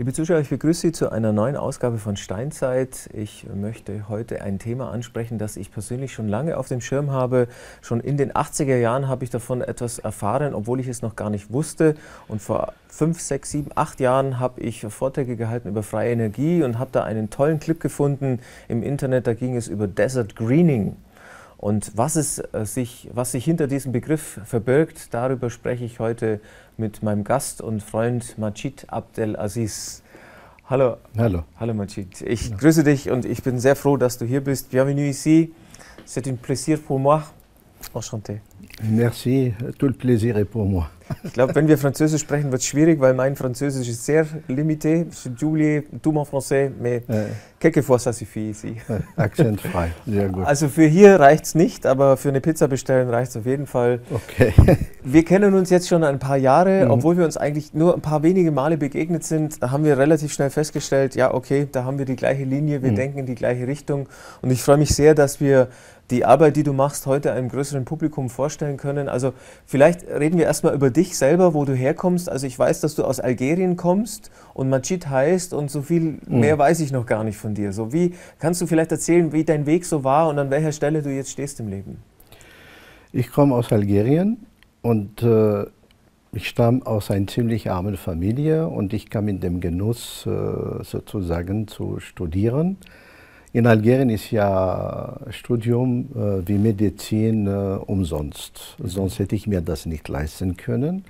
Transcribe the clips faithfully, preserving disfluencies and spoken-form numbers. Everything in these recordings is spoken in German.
Liebe Zuschauer, ich begrüße Sie zu einer neuen Ausgabe von Steinzeit. Ich möchte heute ein Thema ansprechen, das ich persönlich schon lange auf dem Schirm habe. Schon in den achtziger Jahren habe ich davon etwas erfahren, obwohl ich es noch gar nicht wusste. Und vor fünf, sechs, sieben, acht Jahren habe ich Vorträge gehalten über freie Energie und habe da einen tollen Clip gefunden im Internet. Da ging es über Desert Greening. Und was, es, äh, sich, was sich hinter diesem Begriff verbirgt, darüber spreche ich heute mit meinem Gast und Freund Majid Abdelaziz. Hallo. Hallo. Hallo Majid. Ich ja. grüße dich und ich bin sehr froh, dass du hier bist. Bienvenue ici. C'est un plaisir pour moi. Enchanté. Merci, tout le plaisir est pour moi. Ich glaube, wenn wir Französisch sprechen, wird es schwierig, weil mein Französisch ist sehr limité. J'ai oublié tout mon français, mais äh. quelquefois ça suffit ici. Äh, akzentfrei, sehr gut. Also für hier reicht es nicht, aber für eine Pizza bestellen reicht es auf jeden Fall. Okay. Wir kennen uns jetzt schon ein paar Jahre, mhm. obwohl wir uns eigentlich nur ein paar wenige Male begegnet sind, haben wir relativ schnell festgestellt, ja okay, da haben wir die gleiche Linie, wir mhm. denken in die gleiche Richtung. Und ich freue mich sehr, dass wir die Arbeit, die du machst, heute einem größeren Publikum vorstellen können. Also vielleicht reden wir erstmal über dich selber, wo du herkommst. Also ich weiß, dass du aus Algerien kommst und Majid heißt und so viel mhm. mehr weiß ich noch gar nicht von dir. So, wie kannst du vielleicht erzählen, wie dein Weg so war und an welcher Stelle du jetzt stehst im Leben? Ich komme aus Algerien und äh, ich stamme aus einer ziemlich armen Familie und ich kam in den Genuss, äh, sozusagen zu studieren. In Algerien ist ja Studium äh, wie Medizin äh, umsonst, sonst hätte ich mir das nicht leisten können.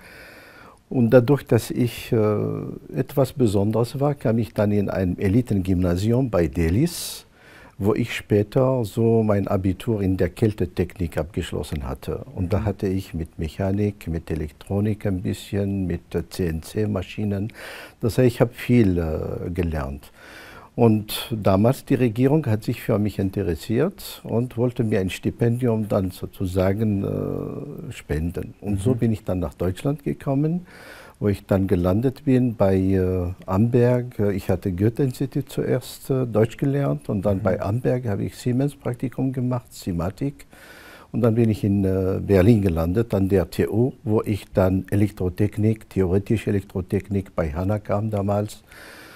Und dadurch, dass ich äh, etwas Besonderes war, kam ich dann in ein Elitengymnasium bei Delis, wo ich später so mein Abitur in der Kältetechnik abgeschlossen hatte. Und da hatte ich mit Mechanik, mit Elektronik ein bisschen, mit C N C-Maschinen, das heißt, ich habe viel äh, gelernt. Und damals die Regierung hat sich für mich interessiert und wollte mir ein Stipendium dann sozusagen äh, spenden. Und mhm. so bin ich dann nach Deutschland gekommen, wo ich dann gelandet bin bei äh, Amberg. Ich hatte Goethe-Institut zuerst äh, Deutsch gelernt und dann mhm. bei Amberg habe ich Siemens-Praktikum gemacht, Simatic. Und dann bin ich in äh, Berlin gelandet, an der T U, wo ich dann Elektrotechnik, theoretische Elektrotechnik bei Hanna kam damals.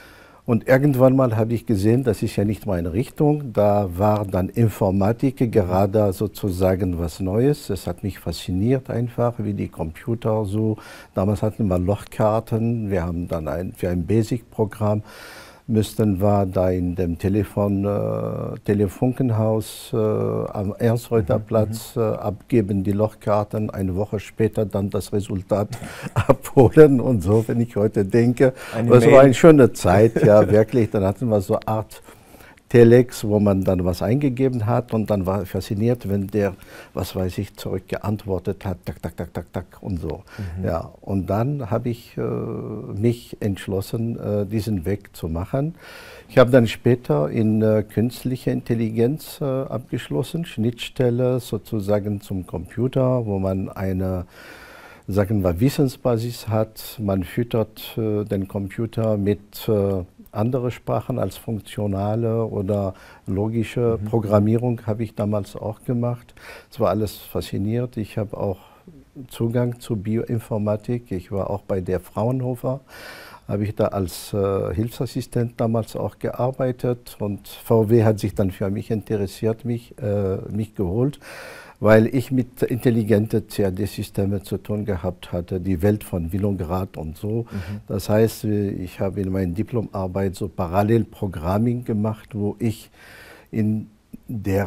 Und irgendwann mal habe ich gesehen, das ist ja nicht meine Richtung. Da war dann Informatik gerade sozusagen was Neues. Es hat mich fasziniert einfach, wie die Computer so. Damals hatten wir Lochkarten. Wir haben dann ein, für ein Basic-Programm müssten wir da in dem Telefon, äh, Telefunkenhaus äh, am Ernst-Reuter-Platz äh, abgeben, die Lochkarten, eine Woche später dann das Resultat abholen und so, wenn ich heute denke. Das war eine schöne Zeit, ja wirklich. Dann hatten wir so eine Art Telex, wo man dann was eingegeben hat und dann war fasziniert, wenn der, was weiß ich, zurückgeantwortet hat, tak, tak, tak, tak, tak und so. Mhm. Ja, und dann habe ich äh, mich entschlossen, äh, diesen Weg zu machen. Ich habe dann später in äh, künstliche Intelligenz äh, abgeschlossen, Schnittstelle sozusagen zum Computer, wo man eine, sagen wir, Wissensbasis hat. Man füttert äh, den Computer mit äh, andere Sprachen als funktionale oder logische mhm. Programmierung habe ich damals auch gemacht. Es war alles fasziniert. Ich habe auch Zugang zu Bioinformatik. Ich war auch bei der Fraunhofer, habe ich da als äh, Hilfsassistent damals auch gearbeitet und V W hat sich dann für mich interessiert, mich, äh, mich geholt, weil ich mit intelligenten C A D-Systemen zu tun gehabt hatte, die Welt von Winograd und so. Mhm. Das heißt, ich habe in meiner Diplomarbeit so Parallelprogramming gemacht, wo ich in der,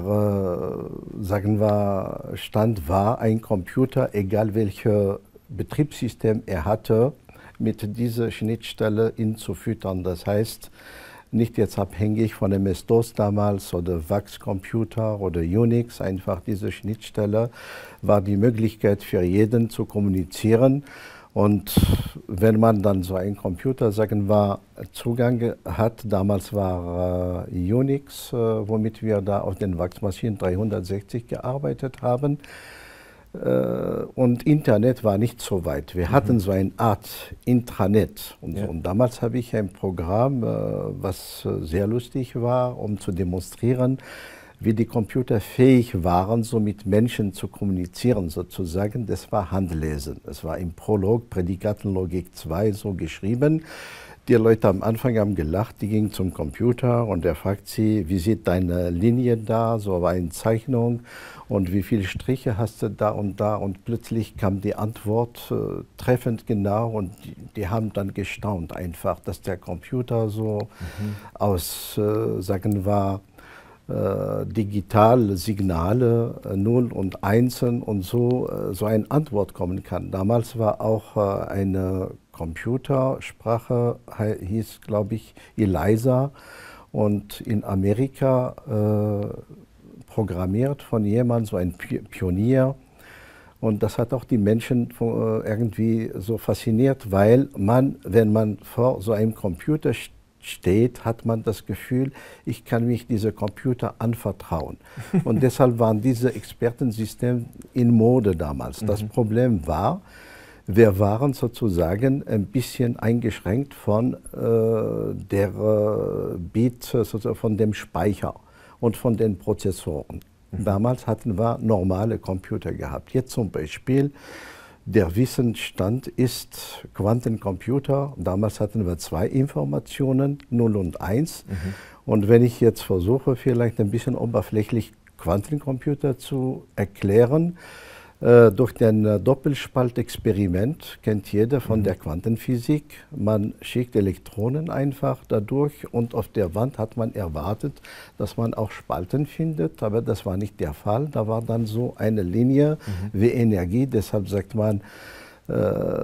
äh, sagen wir, Stand war, ein Computer, egal welches Betriebssystem er hatte, mit dieser Schnittstelle ihn zu füttern. Das heißt, nicht jetzt abhängig von M S-DOS damals oder VAX-Computer oder Unix, einfach diese Schnittstelle war die Möglichkeit für jeden zu kommunizieren. Und wenn man dann so einen Computer, sagen wir, Zugang hat, damals war äh, Unix, äh, womit wir da auf den VAX-Maschinen dreihundertsechzig gearbeitet haben. Und Internet war nicht so weit. Wir mhm. hatten so eine Art Intranet. Und, ja. so. und damals habe ich ein Programm, was sehr lustig war, um zu demonstrieren, wie die Computer fähig waren, so mit Menschen zu kommunizieren sozusagen. Das war Handlesen. Es war im Prolog, Prädikatenlogik zwei, so geschrieben. Die Leute am Anfang haben gelacht, die gingen zum Computer und er fragt sie, wie sieht deine Linie da, so war eine Zeichnung und wie viele Striche hast du da und da und plötzlich kam die Antwort äh, treffend genau und die, die haben dann gestaunt einfach, dass der Computer so mhm. aus, äh, sagen wir, äh, digitale Signale, äh, Null und Einsen und so, äh, so eine Antwort kommen kann. Damals war auch äh, eine Computersprache, hieß, glaube ich, Eliza und in Amerika äh, programmiert von jemandem, so ein Pionier. Und das hat auch die Menschen äh, irgendwie so fasziniert, weil man, wenn man vor so einem Computer steht, hat man das Gefühl, ich kann mich diesem Computer anvertrauen. Und deshalb waren diese Expertensysteme in Mode damals. Das mhm. Problem war, wir waren sozusagen ein bisschen eingeschränkt von äh, der äh, Bit, sozusagen von dem Speicher und von den Prozessoren. Mhm. Damals hatten wir normale Computer gehabt. Jetzt zum Beispiel, der Wissensstand ist Quantencomputer. Damals hatten wir zwei Informationen, null und eins. Mhm. Und wenn ich jetzt versuche, vielleicht ein bisschen oberflächlich Quantencomputer zu erklären, Äh, durch den äh, Doppelspaltexperiment, kennt jeder von mhm. der Quantenphysik. Man schickt Elektronen einfach dadurch und auf der Wand hat man erwartet, dass man auch Spalten findet, aber das war nicht der Fall. Da war dann so eine Linie mhm. wie Energie, deshalb sagt man, äh,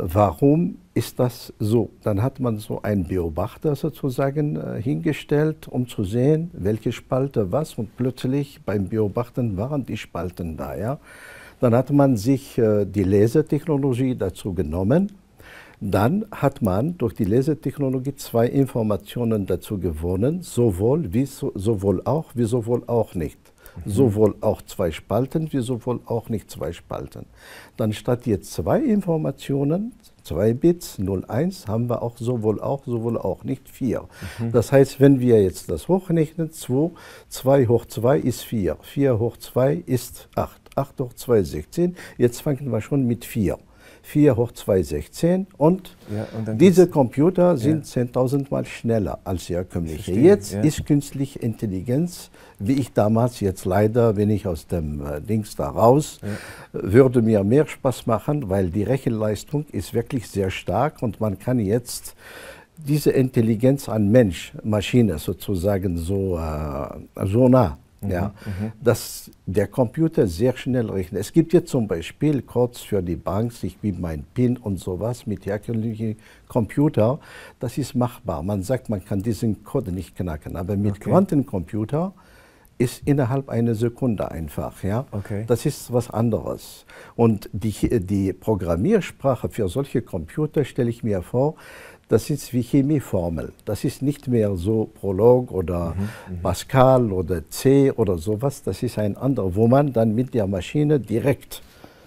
warum ist das so? Dann hat man so einen Beobachter sozusagen äh, hingestellt, um zu sehen, welche Spalte was, und plötzlich beim Beobachten waren die Spalten da, ja. Dann hat man sich äh, die Lasertechnologie dazu genommen. Dann hat man durch die Lasertechnologie zwei Informationen dazu gewonnen, sowohl, wie, so, sowohl auch wie sowohl auch nicht. Mhm. Sowohl auch zwei Spalten wie sowohl auch nicht zwei Spalten. Dann statt jetzt zwei Informationen, zwei Bits, null, eins, haben wir auch sowohl auch, sowohl auch nicht vier. Mhm. Das heißt, wenn wir jetzt das hochrechnen, zwei, zwei hoch zwei ist vier, vier hoch zwei ist acht. acht hoch zwei ist sechzehn, jetzt fangen wir schon mit vier. vier hoch zwei ist sechzehn und, ja, und diese Computer sind ja. zehntausend Mal schneller als herkömmliche. Jetzt ja. ist künstliche Intelligenz, wie ich damals, jetzt leider bin ich aus dem äh, Dings da raus, ja. würde mir mehr Spaß machen, weil die Rechenleistung ist wirklich sehr stark und man kann jetzt diese Intelligenz an Mensch, Maschine sozusagen so, äh, so nah. Mhm, ja, mhm. dass der Computer sehr schnell rechnet. Es gibt jetzt zum Beispiel Codes für die Bank, ich gebe mein PIN und sowas mit herkömmlichen Computer. Das ist machbar. Man sagt, man kann diesen Code nicht knacken, aber mit okay. Quantencomputer ist innerhalb einer Sekunde einfach. Ja? Okay. Das ist was anderes. Und die, die Programmiersprache für solche Computer stelle ich mir vor, das ist wie Chemieformel. Das ist nicht mehr so Prolog oder mhm, Pascal oder C oder sowas. Das ist ein anderer, wo man dann mit der Maschine direkt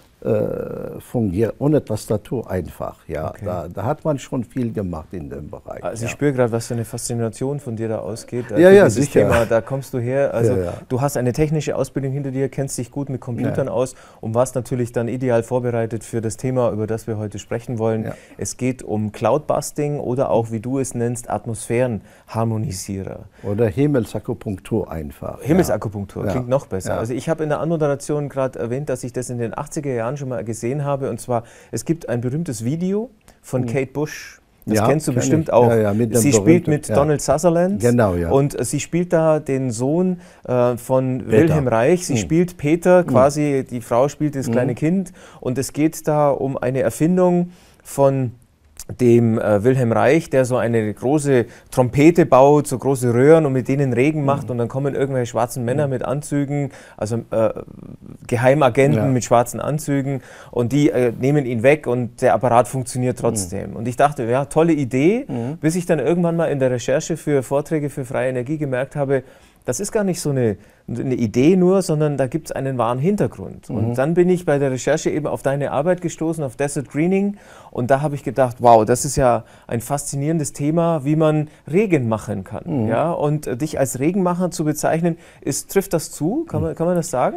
äh, fungiert, ohne Tastatur einfach. Ja. Okay. Da, da hat man schon viel gemacht in dem Bereich. Also ja. ich spüre gerade, was für eine Faszination von dir da ausgeht. Ja, ja, sicher. Thema, da kommst du her. Also ja, ja. du hast eine technische Ausbildung hinter dir, kennst dich gut mit Computern ja. aus und warst natürlich dann ideal vorbereitet für das Thema, über das wir heute sprechen wollen. Ja. Es geht um Cloudbusting oder auch, wie du es nennst, Atmosphärenharmonisierer. Oder Himmelsakupunktur einfach. Himmelsakupunktur, ja. klingt noch besser. Ja. Also ich habe in der Anmoderation gerade erwähnt, dass ich das in den achtziger Jahren schon mal gesehen habe. Und zwar, es gibt ein berühmtes Video von mhm. Kate Bush. Das ja, kennst du bestimmt ich. auch. Ja, ja, sie spielt mit ja. Donald Sutherland. Genau, ja. Und äh, sie spielt da den Sohn äh, von Peter. Wilhelm Reich. Sie mhm. spielt Peter, quasi die Frau spielt das mhm. kleine Kind. Und es geht da um eine Erfindung von dem äh, Wilhelm Reich, der so eine große Trompete baut, so große Röhren und mit denen Regen macht mhm. und dann kommen irgendwelche schwarzen Männer mhm. mit Anzügen, also äh, Geheimagenten ja. mit schwarzen Anzügen und die äh, nehmen ihn weg und der Apparat funktioniert trotzdem. Mhm. Und ich dachte, ja, tolle Idee, mhm. bis ich dann irgendwann mal in der Recherche für Vorträge für freie Energie gemerkt habe, das ist gar nicht so eine, eine Idee nur, sondern da gibt es einen wahren Hintergrund. Mhm. Und dann bin ich bei der Recherche eben auf deine Arbeit gestoßen, auf Desert Greening. Und da habe ich gedacht, wow, das ist ja ein faszinierendes Thema, wie man Regen machen kann. Mhm. Ja? Und äh, dich als Regenmacher zu bezeichnen, ist, trifft das zu? Kann man, kann man das sagen?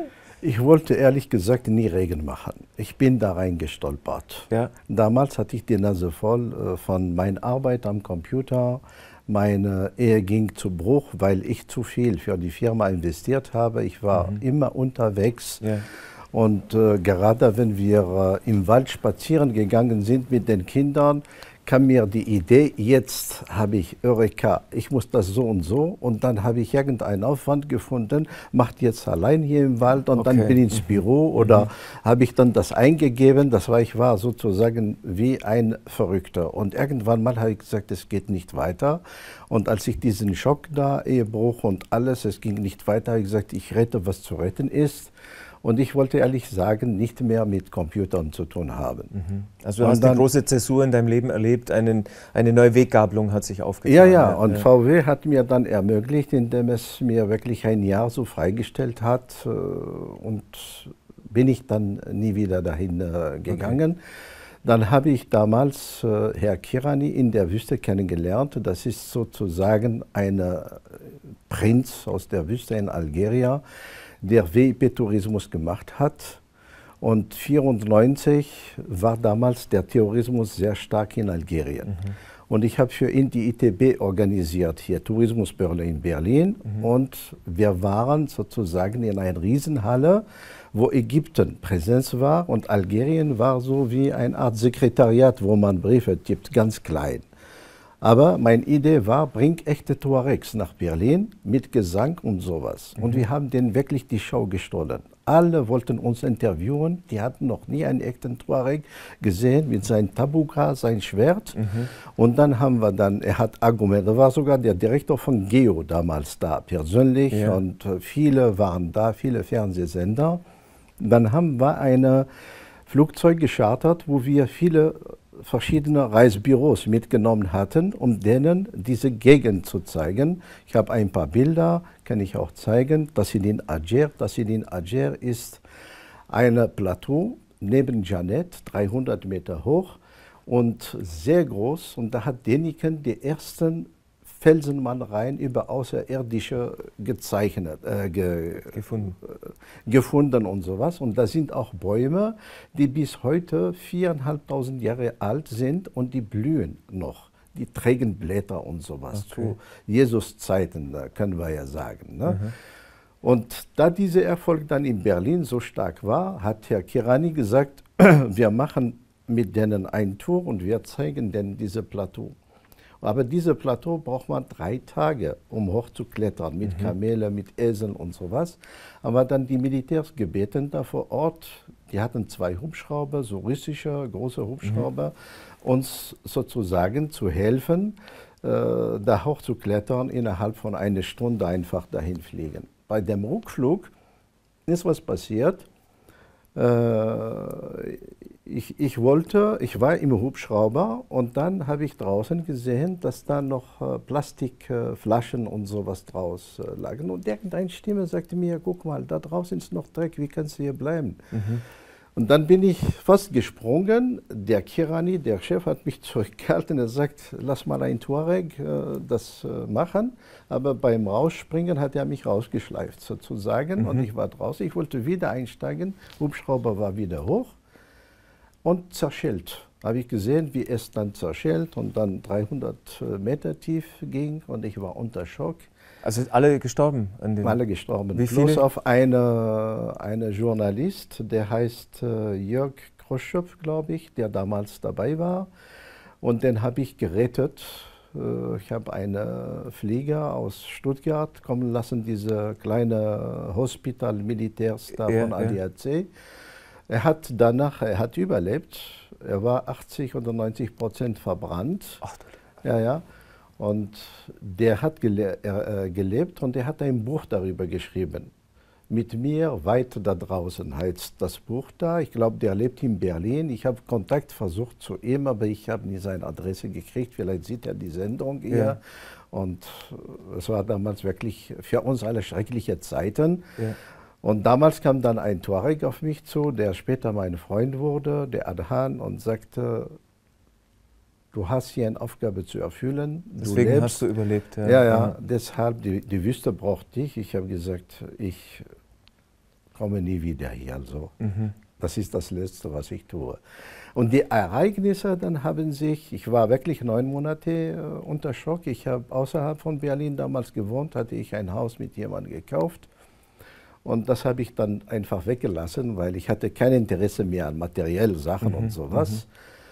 Ich wollte ehrlich gesagt nie Regen machen. Ich bin da reingestolpert. Ja. Damals hatte ich die Nase voll äh, von meiner Arbeit am Computer. Meine Ehe ging zu Bruch, weil ich zu viel für die Firma investiert habe. Ich war mhm. immer unterwegs. Ja. Und äh, gerade wenn wir äh, im Wald spazieren gegangen sind mit den Kindern, kam mir die Idee, jetzt habe ich Eureka, ich muss das so und so. Und dann habe ich irgendeinen Aufwand gefunden, macht jetzt allein hier im Wald und okay. dann bin ich ins Büro oder mhm. habe ich dann das eingegeben. Das war, ich war sozusagen wie ein Verrückter. Und irgendwann mal habe ich gesagt, es geht nicht weiter. Und als ich diesen Schock da, Ehebruch und alles, es ging nicht weiter, habe ich gesagt, ich rette, was zu retten ist. Und ich wollte ehrlich sagen, nicht mehr mit Computern zu tun haben. Mhm. Also du und hast dann eine große Zäsur in deinem Leben erlebt, einen, eine neue Weggabelung hat sich aufgetan. Ja, ja, und ja. V W hat mir dann ermöglicht, indem es mir wirklich ein Jahr so freigestellt hat. Und bin ich dann nie wieder dahin gegangen. Okay. Dann habe ich damals äh, Herr Kirani in der Wüste kennengelernt. Das ist sozusagen ein Prinz aus der Wüste in Algerien, der W I P-Tourismus gemacht hat. Und neunzehnhundertvierundneunzig war damals der Tourismus sehr stark in Algerien. Mhm. Und ich habe für ihn die I T B organisiert, hier Tourismusbörse in Berlin. Mhm. Und wir waren sozusagen in einer Riesenhalle, wo Ägypten Präsenz war und Algerien war so wie eine Art Sekretariat, wo man Briefe tippt, ganz klein. Aber meine Idee war, bring echte Tuaregs nach Berlin mit Gesang und sowas. Mhm. Und wir haben denen wirklich die Show gestohlen. Alle wollten uns interviewen, die hatten noch nie einen echten Tuareg gesehen mit seinem Tabuka, sein Schwert. Mhm. Und dann haben wir dann, er hat Argumente, da war sogar der Direktor von Geo damals da, persönlich. Ja. Und viele waren da, viele Fernsehsender. Dann haben wir ein Flugzeug geschartert, wo wir viele verschiedene Reisebüros mitgenommen hatten, um denen diese Gegend zu zeigen. Ich habe ein paar Bilder, kann ich auch zeigen. Das ist in Ager. Das in Ager ist ein Plateau neben Janet, dreihundert Meter hoch und sehr groß. Und da hat Däniken die ersten Felsenmalereien über Außerirdische gezeichnet, äh, ge, gefunden. Äh, gefunden und sowas. Und da sind auch Bäume, die bis heute viertausendfünfhundert Jahre alt sind und die blühen noch. Die trägen Blätter und sowas. Okay. Zu Jesus-Zeiten, da können wir ja sagen. Ne? Mhm. Und da dieser Erfolg dann in Berlin so stark war, hat Herr Kirani gesagt, wir machen mit denen eine Tour und wir zeigen denen diese Plateau. Aber dieses Plateau braucht man drei Tage, um hochzuklettern, mit mhm. Kamelen, mit Eseln und sowas. Aber dann die Militärs gebeten da vor Ort, die hatten zwei Hubschrauber, so russische große Hubschrauber, mhm. uns sozusagen zu helfen, äh, da hochzuklettern, innerhalb von einer Stunde einfach dahin fliegen. Bei dem Rückflug ist was passiert. Äh, ich, ich wollte, ich war im Hubschrauber und dann habe ich draußen gesehen, dass da noch äh, Plastikflaschen äh, und sowas draus äh, lagen. Und irgendeine Stimme sagte mir, guck mal, da draußen ist noch Dreck, wie kannst du hier bleiben? Mhm. Und dann bin ich fast gesprungen. Der Kirani, der Chef, hat mich zurückgehalten. Er sagt, lass mal ein Tuareg äh, das äh, machen. Aber beim Rausspringen hat er mich rausgeschleift sozusagen. Mhm. Und ich war draußen. Ich wollte wieder einsteigen. Hubschrauber war wieder hoch und zerschellt. Habe ich gesehen, wie es dann zerschellt und dann dreihundert Meter tief ging. Und ich war unter Schock. Also alle gestorben? An den alle gestorben. Wie viele? Bloß auf eine, eine Journalist, der heißt äh, Jörg Khrushchev, glaube ich, der damals dabei war. Und den habe ich gerettet. Äh, ich habe einen Flieger aus Stuttgart kommen lassen, diese kleine Hospital Militärs da ja, von A D A C. Ja. Er hat danach, er hat überlebt. Er war achtzig oder neunzig Prozent verbrannt. Ach, ja, ja. Und der hat gele äh, gelebt und er hat ein Buch darüber geschrieben. Mit mir weit da draußen heißt das Buch da. Ich glaube, der lebt in Berlin. Ich habe Kontakt versucht zu ihm, aber ich habe nie seine Adresse gekriegt. Vielleicht sieht er die Sendung hier. Ja. Und es war damals wirklich für uns alle schreckliche Zeiten. Ja. Und damals kam dann ein Tuareg auf mich zu, der später mein Freund wurde, der Adhan, und sagte, du hast hier eine Aufgabe zu erfüllen. Deswegen lebst. Hast du überlebt. Ja, ja, ja. Deshalb, die, die Wüste braucht dich. Ich habe gesagt, ich komme nie wieder hier. Also. Mhm. Das ist das Letzte, was ich tue. Und die Ereignisse dann haben sich, ich war wirklich neun Monate äh, unter Schock. Ich habe außerhalb von Berlin damals gewohnt, hatte ich ein Haus mit jemandem gekauft. Und das habe ich dann einfach weggelassen, weil ich hatte kein Interesse mehr an materiellen Sachen mhm. und sowas. Mhm.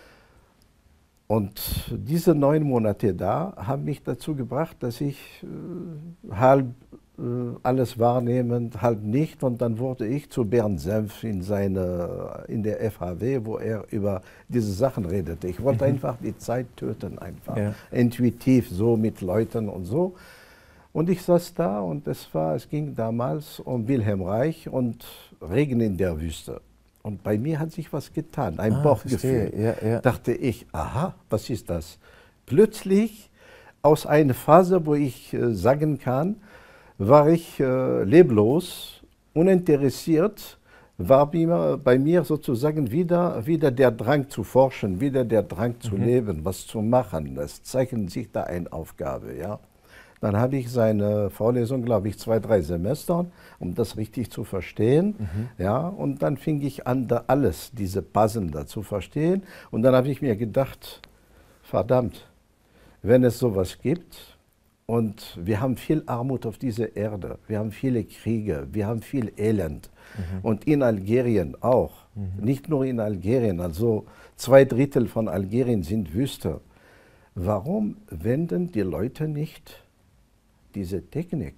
Und diese neun Monate da haben mich dazu gebracht, dass ich äh, halb äh, alles wahrnehmend, halb nicht. Und dann wurde ich zu Bernd Senf in, seine, in der F H W, wo er über diese Sachen redete. Ich wollte mhm. einfach die Zeit töten, einfach ja. intuitiv so mit Leuten und so. Und ich saß da und es, war, es ging damals um Wilhelm Reich und Regen in der Wüste. Und bei mir hat sich was getan, ein ah, Bauchgefühl. Ja, ja. Dachte ich, aha, was ist das? Plötzlich, aus einer Phase, wo ich äh, sagen kann, war ich äh, leblos, uninteressiert, war bei mir, bei mir sozusagen wieder, wieder der Drang zu forschen, wieder der Drang zu mhm. leben, was zu machen. Es zeigte sich da eine Aufgabe, ja. Dann habe ich seine Vorlesung, glaube ich, zwei, drei Semester, um das richtig zu verstehen. Mhm. Ja, und dann fing ich an, da alles, diese Puzzle da zu verstehen. Und dann habe ich mir gedacht, verdammt, wenn es sowas gibt und wir haben viel Armut auf dieser Erde, wir haben viele Kriege, wir haben viel Elend. Mhm. Und in Algerien auch, mhm. nicht nur in Algerien, also zwei Drittel von Algerien sind Wüste. Warum wenden die Leute nicht diese Technik,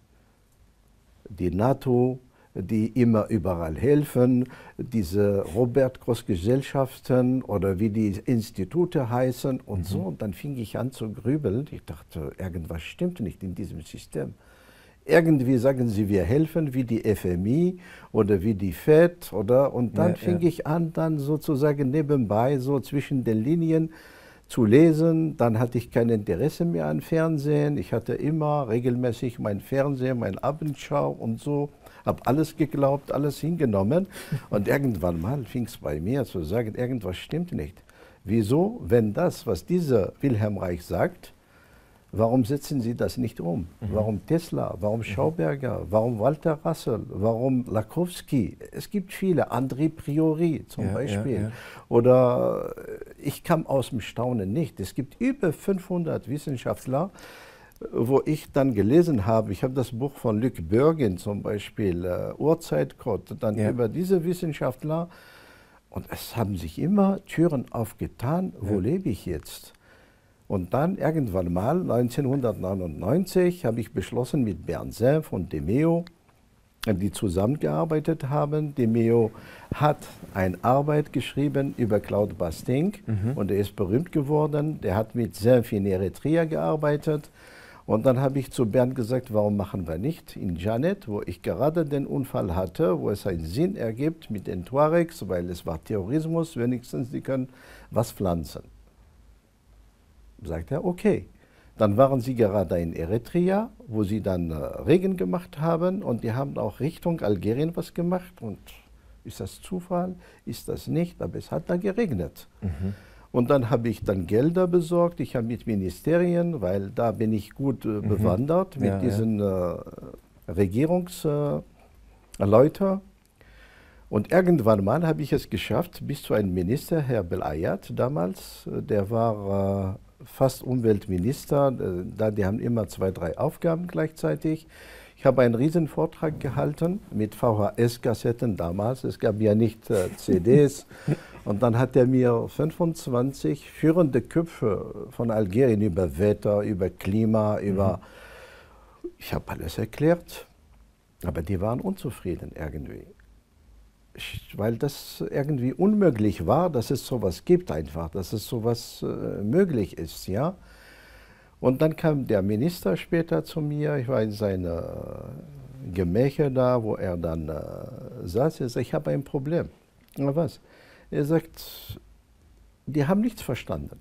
die NATO, die immer überall helfen, diese Robert-Koch-Gesellschaften oder wie die Institute heißen und mhm. so. Und dann fing ich an zu grübeln. Ich dachte, irgendwas stimmt nicht in diesem System. Irgendwie sagen sie, wir helfen, wie die F M I oder wie die F E D. Oder, und dann ja, fing ja. ich an, dann sozusagen nebenbei, so zwischen den Linien, zu lesen. Dann hatte ich kein Interesse mehr an Fernsehen. Ich hatte immer regelmäßig mein Fernsehen, mein Abendschau und so. Habe alles geglaubt, alles hingenommen. Und irgendwann mal fing es bei mir zu sagen, irgendwas stimmt nicht. Wieso, wenn das, was dieser Wilhelm Reich sagt, warum setzen Sie das nicht um? Mhm. Warum Tesla? Warum Schauberger? Warum Walter Russell? Warum Lakowski? Es gibt viele, André Priori zum ja, Beispiel. Ja, ja. Oder ich kam aus dem Staunen nicht. Es gibt über fünfhundert Wissenschaftler, wo ich dann gelesen habe, ich habe das Buch von Luc Bürgin zum Beispiel, uh, Urzeitcode, dann ja. über diese Wissenschaftler. Und es haben sich immer Türen aufgetan, wo ja. lebe ich jetzt? Und dann irgendwann mal, neunzehnhundertneunundneunzig, habe ich beschlossen mit Bernd Senf und Demeo, die zusammengearbeitet haben. Demeo hat eine Arbeit geschrieben über Claude Basting mhm. und er ist berühmt geworden. Der hat mit Senf in Eritrea gearbeitet. Und dann habe ich zu Bernd gesagt, warum machen wir nicht in Djanet, wo ich gerade den Unfall hatte, wo es einen Sinn ergibt mit den Tuaregs, weil es war Terrorismus, wenigstens die können was pflanzen. Sagt er, okay. Dann waren sie gerade in Eritrea, wo sie dann äh, Regen gemacht haben und die haben auch Richtung Algerien was gemacht. Und ist das Zufall? Ist das nicht? Aber es hat da geregnet. Mhm. Und dann habe ich dann Gelder besorgt. Ich habe mit Ministerien, weil da bin ich gut äh, mhm. bewandert, mit ja, diesen ja. äh, Regierungsleuten. Äh, Und irgendwann mal habe ich es geschafft, bis zu einem Minister, Herr Belayat damals, der war äh, fast Umweltminister, da die haben immer zwei, drei Aufgaben gleichzeitig. Ich habe einen riesen Vortrag gehalten mit V H S-Kassetten damals, es gab ja nicht äh, C Ds. Und dann hat er mir fünfundzwanzig führende Köpfe von Algerien über Wetter, über Klima, über... Mhm. Ich habe alles erklärt, aber die waren unzufrieden irgendwie. Weil das irgendwie unmöglich war, dass es sowas gibt einfach, dass es sowas äh, möglich ist, ja. Und dann kam der Minister später zu mir, ich war in seine äh, Gemächer da, wo er dann äh, saß, er sagt, ich habe ein Problem. Na was? Er sagt, die haben nichts verstanden.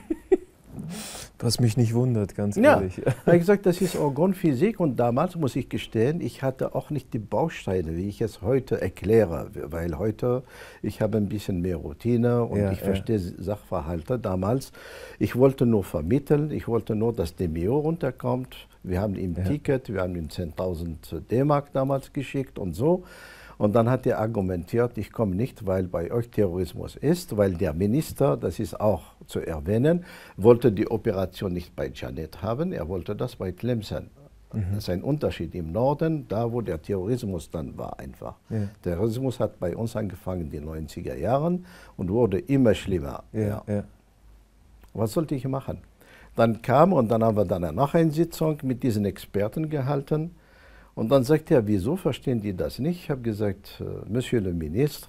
Was mich nicht wundert, ganz ja. ehrlich. Er hat gesagt, das ist Organphysik und damals, muss ich gestehen, ich hatte auch nicht die Bausteine, wie ich es heute erkläre, weil heute, ich habe ein bisschen mehr Routine und ja, ich ja. verstehe Sachverhalte. Damals, ich wollte nur vermitteln, ich wollte nur, dass Demeo runterkommt. Wir haben ihm ja. Ticket, wir haben ihm zehntausend D-Mark damals geschickt und so. Und dann hat er argumentiert, ich komme nicht, weil bei euch Terrorismus ist, weil der Minister, das ist auch zu erwähnen, wollte die Operation nicht bei Janet haben, er wollte das bei Tlemcen. Mhm. Das ist ein Unterschied im Norden, da wo der Terrorismus dann war einfach. Ja. Terrorismus hat bei uns angefangen in den neunziger Jahren und wurde immer schlimmer. Ja, ja. Ja. Was sollte ich machen? Dann kam und dann haben wir dann noch eine Sitzung mit diesen Experten gehalten. Und dann sagt er, wieso verstehen die das nicht? Ich habe gesagt, Monsieur le Ministre,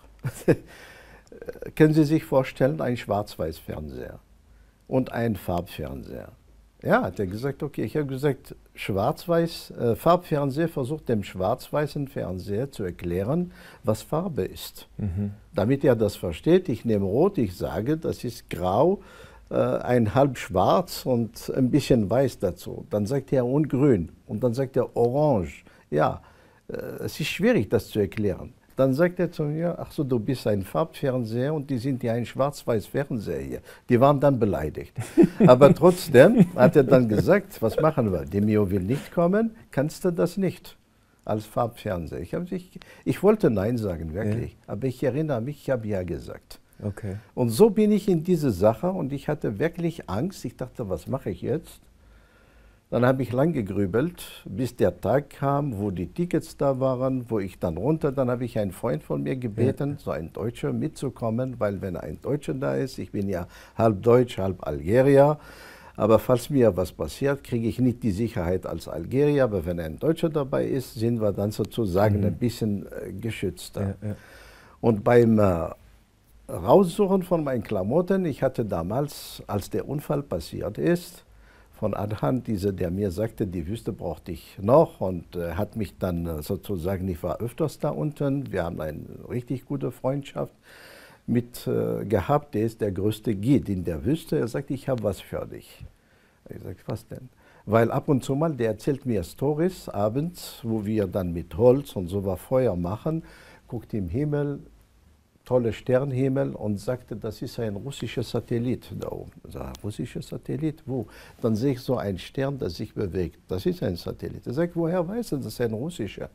können Sie sich vorstellen, ein Schwarz-Weiß-Fernseher und ein Farbfernseher? Ja, hat er gesagt, okay. Ich habe gesagt, Schwarz-Weiß, äh, Farbfernseher versucht dem schwarz-weißen Fernseher zu erklären, was Farbe ist. Mhm. Damit er das versteht, ich nehme Rot, ich sage, das ist grau, äh, ein halb schwarz und ein bisschen weiß dazu. Dann sagt er und grün und dann sagt er orange. Ja, äh, es ist schwierig, das zu erklären. Dann sagt er zu mir, ach so, du bist ein Farbfernseher und die sind ja ein Schwarz-Weiß-Fernseher hier. Die waren dann beleidigt. Aber trotzdem hat er dann gesagt, was machen wir? Die Mio will nicht kommen, kannst du das nicht als Farbfernseher? Ich, hab, ich, ich wollte Nein sagen, wirklich. Ja. Aber ich erinnere mich, ich habe Ja gesagt. Okay. Und so bin ich in diese Sache und ich hatte wirklich Angst. Ich dachte, was mache ich jetzt? Dann habe ich lang gegrübelt, bis der Tag kam, wo die Tickets da waren, wo ich dann runter, dann habe ich einen Freund von mir gebeten, ja. so ein Deutscher mitzukommen, weil wenn ein Deutscher da ist, ich bin ja halb Deutsch, halb Algerier, aber falls mir was passiert, kriege ich nicht die Sicherheit als Algerier, aber wenn ein Deutscher dabei ist, sind wir dann sozusagen mhm. ein bisschen äh, geschützter. Ja, ja. Und beim äh, Raussuchen von meinen Klamotten, ich hatte damals, als der Unfall passiert ist, von Adhan, dieser, der mir sagte, die Wüste brauchte ich noch und äh, hat mich dann äh, sozusagen, ich war öfters da unten, wir haben eine richtig gute Freundschaft mit äh, gehabt, der ist der größte Guide in der Wüste, er sagt, ich habe was für dich. Ich sage, was denn? Weil ab und zu mal, der erzählt mir Storys abends, wo wir dann mit Holz und so was Feuer machen, guckt im Himmel, tolle Sternenhimmel und sagte, das ist ein russischer Satellit da oben. Ich sage, russischer Satellit? Wo? Dann sehe ich so einen Stern, der sich bewegt. Das ist ein Satellit. Er sagt, woher weißt du, das ist ein russischer?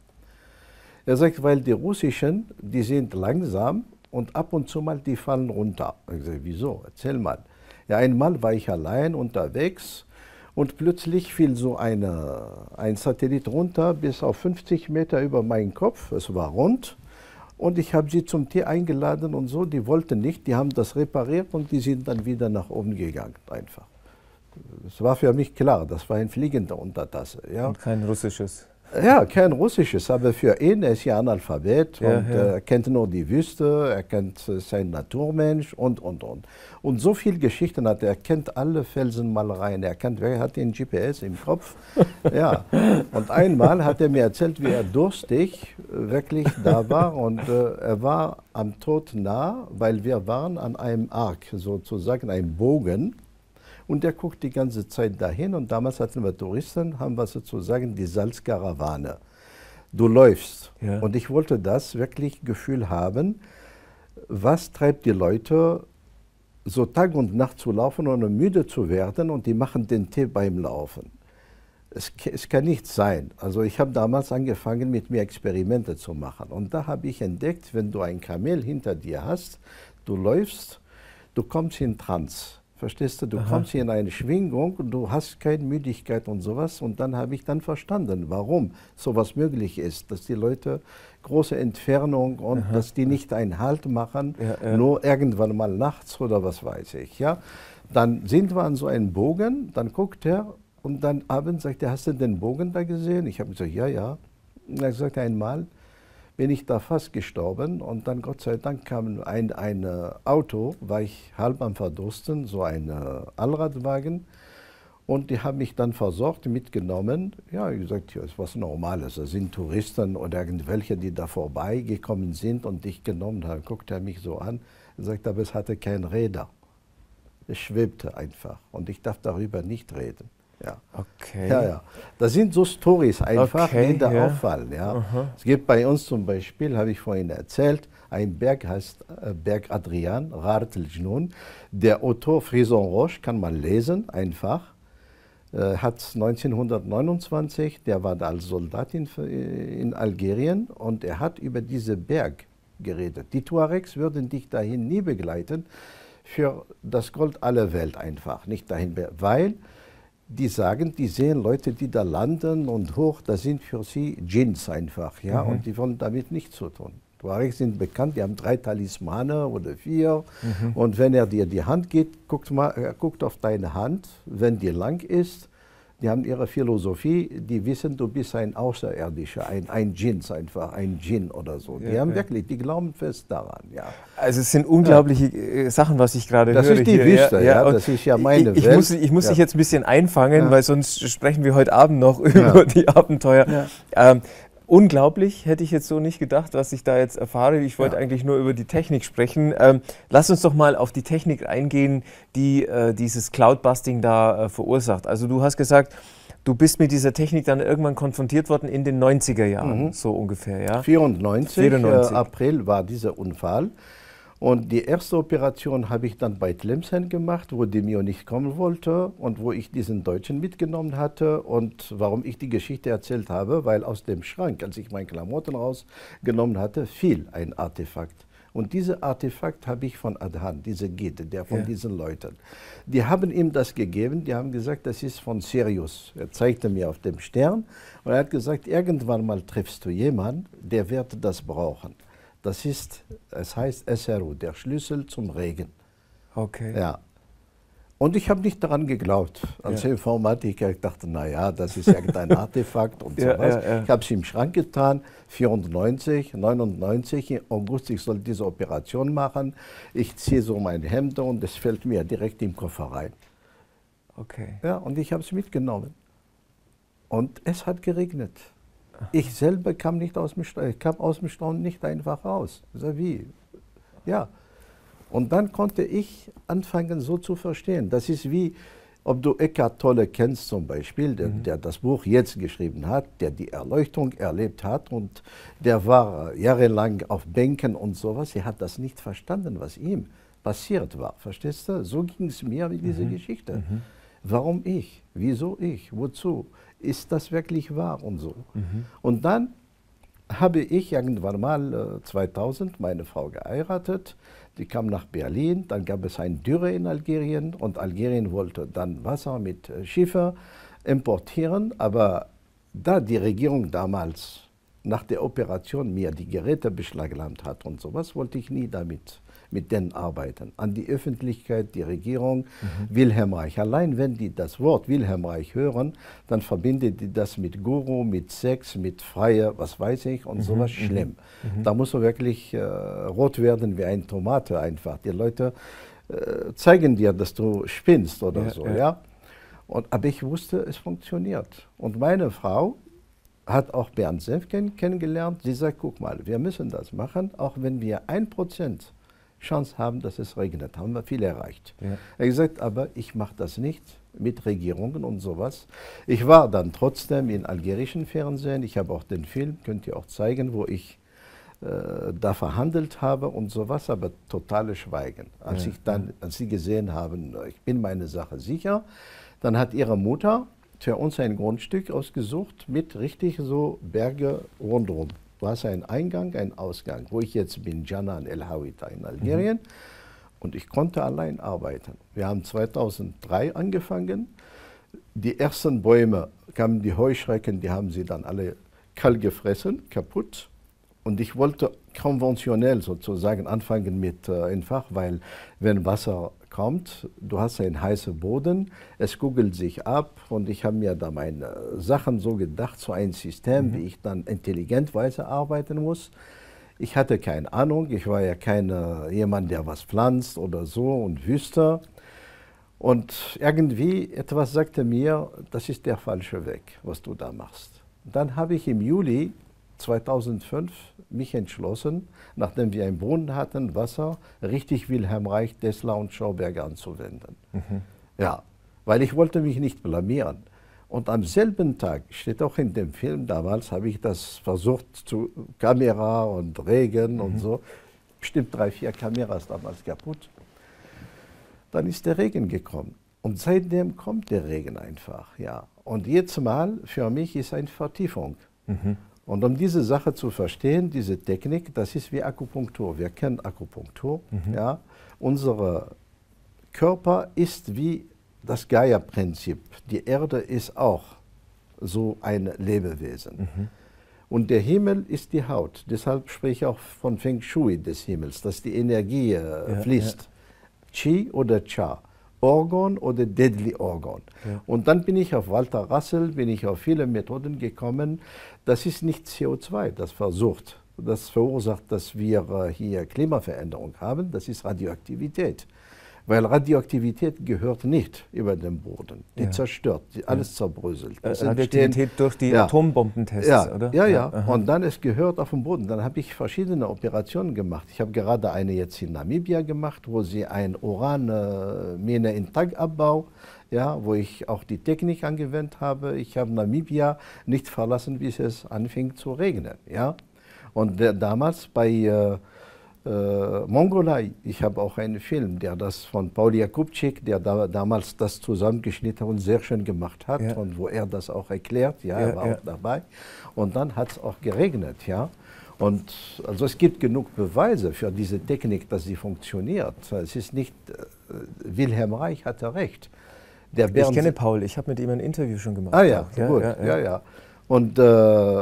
Er sagt, weil die russischen, die sind langsam und ab und zu mal, die fallen runter. Ich sage, wieso? Erzähl mal. Ja, einmal war ich allein unterwegs und plötzlich fiel so eine, ein Satellit runter bis auf fünfzig Meter über meinen Kopf. Es war rund. Und ich habe sie zum Tee eingeladen und so, die wollten nicht, die haben das repariert und die sind dann wieder nach oben gegangen, einfach. Das war für mich klar, das war ein fliegender Untertasse. Ja. Und kein russisches. Ja, kein russisches, aber für ihn, er ist ja Analphabet ja, und ja. er kennt nur die Wüste, er kennt sein Naturmensch und, und, und. Und so viele Geschichten hat er, er kennt alle Felsenmalereien, er kennt, wer hat den G P S im Kopf? Ja, und einmal hat er mir erzählt, wie er durstig wirklich da war und äh, er war am Tod nah, weil wir waren an einem Ark, sozusagen einem Bogen. Und der guckt die ganze Zeit dahin und damals hatten wir Touristen, haben wir sozusagen die Salzkarawane. Du läufst. Ja. Und ich wollte das wirklich Gefühl haben, was treibt die Leute, so Tag und Nacht zu laufen, ohne müde zu werden und die machen den Tee beim Laufen. Es, es kann nicht sein. Also ich habe damals angefangen, mit mir Experimente zu machen. Und da habe ich entdeckt, wenn du ein Kamel hinter dir hast, du läufst, du kommst in Trance. Verstehst du? Du Aha. kommst hier in eine Schwingung und du hast keine Müdigkeit und sowas. Und dann habe ich dann verstanden, warum sowas möglich ist, dass die Leute große Entfernung und Aha. dass die nicht einen Halt machen, ja, ja. nur irgendwann mal nachts oder was weiß ich. Ja? Dann sind wir an so einem Bogen, dann guckt er und dann abends sagt er, hast du den Bogen da gesehen? Ich habe gesagt, ja, ja. Und er sagt einmal, bin ich da fast gestorben und dann Gott sei Dank kam ein, ein Auto, war ich halb am Verdursten, so ein Allradwagen und die haben mich dann versorgt, mitgenommen. Ja, ich gesagt, ja, ist was Normales, das sind Touristen oder irgendwelche, die da vorbeigekommen sind und dich genommen haben. Guckt er mich so an, er sagt, aber es hatte kein Räder, es schwebte einfach und ich darf darüber nicht reden. Ja. Okay. Ja, ja. Das sind so Storys einfach, okay, die da ja. auffallen. Ja. Es gibt bei uns zum Beispiel, habe ich vorhin erzählt, ein Berg heißt äh, Berg Adrian, Rat el Jnoun. Der Autor Frison Roche kann man lesen, einfach. äh, hat neunzehnhundertneunundzwanzig, der war da als Soldat in, in Algerien und er hat über diesen Berg geredet. Die Tuaregs würden dich dahin nie begleiten, für das Gold aller Welt einfach, nicht dahin, weil die sagen, die sehen Leute, die da landen und hoch, das sind für sie Djinns einfach, ja, mhm. und die wollen damit nichts zu tun. Tuaregs sind bekannt, die haben drei Talismane oder vier, mhm. und wenn er dir die Hand gibt, guckt mal, er guckt auf deine Hand, wenn die lang ist, die haben ihre Philosophie, die wissen, du bist ein Außerirdischer, ein, ein Djinns einfach, ein Djinn oder so. Die ja, haben ja. wirklich, die glauben fest daran, ja. Also es sind unglaubliche ja. Sachen, was ich gerade höre. Das ist die hier. Wüste, ja, ja, ja, das ist ja meine ich, ich Welt. Muss, ich muss ja. dich jetzt ein bisschen einfangen, ja. weil sonst sprechen wir heute Abend noch über ja. die Abenteuer. Ja. Ähm, Unglaublich, hätte ich jetzt so nicht gedacht, was ich da jetzt erfahre. Ich wollte ja. eigentlich nur über die Technik sprechen. Ähm, lass uns doch mal auf die Technik eingehen, die äh, dieses Cloudbusting da äh, verursacht. Also du hast gesagt, du bist mit dieser Technik dann irgendwann konfrontiert worden in den neunziger Jahren, mhm. so ungefähr, ja? vierundneunzig, vierundneunzig. Äh, April war dieser Unfall. Und die erste Operation habe ich dann bei Tlemcen gemacht, wo Demio nicht kommen wollte und wo ich diesen Deutschen mitgenommen hatte. Und warum ich die Geschichte erzählt habe, weil aus dem Schrank, als ich meine Klamotten rausgenommen hatte, fiel ein Artefakt. Und dieses Artefakt habe ich von Adhan, diese Gete, der von ja. diesen Leuten. Die haben ihm das gegeben, die haben gesagt, das ist von Sirius. Er zeigte mir auf dem Stern und er hat gesagt, irgendwann mal triffst du jemanden, der wird das brauchen. Das ist, es heißt S R U, der Schlüssel zum Regen. Okay. Ja. Und ich habe nicht daran geglaubt. Als ja. Informatiker, ich dachte, naja, das ist irgendein Artefakt und ja, sowas. Ja, ja. Ich habe es im Schrank getan, vierundneunzig, neunundneunzig, im August, ich soll diese Operation machen. Ich ziehe so mein Hemd und es fällt mir direkt im Koffer rein. Okay. Ja, und ich habe es mitgenommen. Und es hat geregnet. Ich selber kam nicht aus dem Staunen, ich kam aus dem Staunen nicht einfach raus. So wie? Ja. Und dann konnte ich anfangen, so zu verstehen. Das ist wie, ob du Eckhart Tolle kennst zum Beispiel, der, mhm. der das Buch jetzt geschrieben hat, der die Erleuchtung erlebt hat und der war jahrelang auf Bänken und sowas. Er hat das nicht verstanden, was ihm passiert war. Verstehst du? So ging es mir mit dieser mhm. Geschichte. Mhm. Warum ich? Wieso ich? Wozu? Ist das wirklich wahr und so? Mhm. Und dann habe ich irgendwann mal äh, zweitausend meine Frau geheiratet. Die kam nach Berlin, dann gab es eine Dürre in Algerien und Algerien wollte dann Wasser mit äh, Schiffe importieren. Aber da die Regierung damals nach der Operation mir die Geräte beschlagnahmt hat und sowas, wollte ich nie damit mit denen arbeiten. An die Öffentlichkeit, die Regierung, mhm. Wilhelm Reich. Allein wenn die das Wort Wilhelm Reich hören, dann verbindet die das mit Guru, mit Sex, mit Freier, was weiß ich und mhm. sowas schlimm. Mhm. Da muss man wirklich äh, rot werden wie eine Tomate einfach. Die Leute äh, zeigen dir, dass du spinnst oder ja, so. Ja. Ja? Und, aber ich wusste, es funktioniert. Und meine Frau hat auch Bernd Senfken kennengelernt. Sie sagt, guck mal, wir müssen das machen, auch wenn wir ein Prozent Chance haben, dass es regnet. Haben wir viel erreicht. Ja. Er hat gesagt, aber ich mache das nicht mit Regierungen und sowas. Ich war dann trotzdem im algerischen Fernsehen. Ich habe auch den Film, könnt ihr auch zeigen, wo ich äh, da verhandelt habe und sowas, aber totales Schweigen. Als ja. ich dann, als sie gesehen haben, ich bin meine Sache sicher, dann hat ihre Mutter für uns ein Grundstück ausgesucht mit richtig so Berge rundherum. Du hast einen Eingang, einen Ausgang. Wo ich jetzt bin, Janan El Hawita in Algerien. Mhm. Und ich konnte allein arbeiten. Wir haben zweitausenddrei angefangen. Die ersten Bäume kamen, die Heuschrecken, die haben sie dann alle kahl gefressen, kaputt. Und ich wollte konventionell sozusagen anfangen mit äh, einfach, weil wenn Wasser kommt, du hast einen heißen Boden, es kugelt sich ab und ich habe mir da meine Sachen so gedacht, so ein System, mhm. wie ich dann intelligentweise arbeiten muss. Ich hatte keine Ahnung, ich war ja kein jemand, der was pflanzt oder so und wüsste. Und irgendwie etwas sagte mir, das ist der falsche Weg, was du da machst. Dann habe ich im Juli zweitausendfünf mich entschlossen, nachdem wir einen Brunnen hatten, Wasser, richtig Wilhelm Reich, Tesla und Schauberger anzuwenden. Mhm. Ja, weil ich wollte mich nicht blamieren. Und am selben Tag, steht auch in dem Film, damals habe ich das versucht zu Kamera und Regen mhm. und so, bestimmt drei, vier Kameras damals kaputt. Dann ist der Regen gekommen. Und seitdem kommt der Regen einfach, ja. Und jetzt mal, für mich ist eine Vertiefung. Mhm. Und um diese Sache zu verstehen, diese Technik, das ist wie Akupunktur. Wir kennen Akupunktur, mhm. ja. Unser Körper ist wie das Gaia-Prinzip. Die Erde ist auch so ein Lebewesen. Mhm. Und der Himmel ist die Haut. Deshalb spreche ich auch von Feng Shui des Himmels, dass die Energie äh, ja, fließt. Ja. Qi oder Cha. Organ oder Deadly Organ. Ja. Und dann bin ich auf Walter Russell, bin ich auf viele Methoden gekommen. Das ist nicht C O zwei, das versucht. Das verursacht, dass wir hier Klimaveränderung haben. Das ist Radioaktivität. Weil Radioaktivität gehört nicht über den Boden. Die ja. zerstört, die alles ja. zerbröselt. Äh, Radioaktivität durch die ja. Atombombentests, ja. oder? Ja, ja. ja. Und dann es gehört auf den Boden. Dann habe ich verschiedene Operationen gemacht. Ich habe gerade eine jetzt in Namibia gemacht, wo sie eine Uranmine in Tagabbau, ja, wo ich auch die Technik angewendet habe. Ich habe Namibia nicht verlassen, bis es anfing zu regnen. Ja. Und der, damals bei äh, Äh, Mongolei, ich habe auch einen Film, der das von Paul Jakubczyk, der da, damals das zusammengeschnitten und sehr schön gemacht hat ja. und wo er das auch erklärt, ja, ja er war ja. auch dabei. Und dann hat es auch geregnet, ja. Und also es gibt genug Beweise für diese Technik, dass sie funktioniert. Es ist nicht, äh, Wilhelm Reich hatte recht. Der ich Bernd kenne Paul, ich habe mit ihm ein Interview schon gemacht. Ah ja, ja gut, ja, ja. ja, ja. Und äh,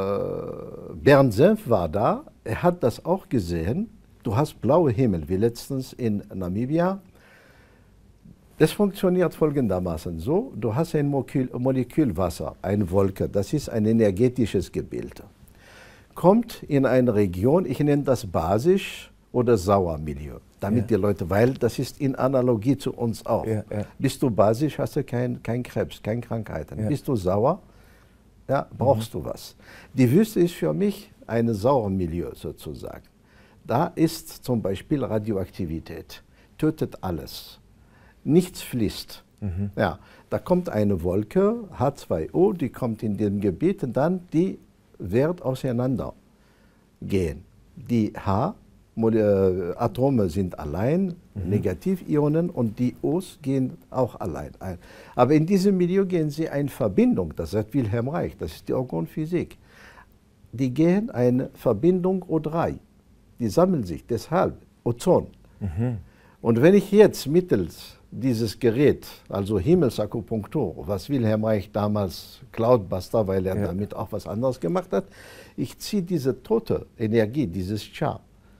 Bernd Senf war da, er hat das auch gesehen. Du hast blaue Himmel, wie letztens in Namibia. Das funktioniert folgendermaßen so, du hast ein Molekül, Molekül Wasser, eine Wolke, das ist ein energetisches Gebilde. Kommt in eine Region, ich nenne das basisch oder Sauermilieu, damit ja. die Leute, weil das ist in Analogie zu uns auch. Ja, ja. Bist du basisch, hast du kein, kein Krebs, keine Krankheiten. Ja. Bist du sauer, ja, brauchst mhm. du was. Die Wüste ist für mich ein Sauermilieu sozusagen. Da ist zum Beispiel Radioaktivität, tötet alles. Nichts fließt. Mhm. Ja, da kommt eine Wolke, H zwei O, die kommt in dem Gebiet und dann die wird auseinander gehen. Die H, äh, Atome sind allein, mhm. Negativionen, und die O's gehen auch allein ein. Aber in diesem Milieu gehen sie in Verbindung, das sagt Wilhelm Reich, das ist die Organphysik. Die gehen eine Verbindung O drei. Die sammeln sich, deshalb Ozon. Mhm. Und wenn ich jetzt mittels dieses Gerät, also Himmelsakupunktur, was Wilhelm Reich damals Cloudbuster, weil er ja. damit auch was anderes gemacht hat, ich ziehe diese tote Energie, dieses Cha,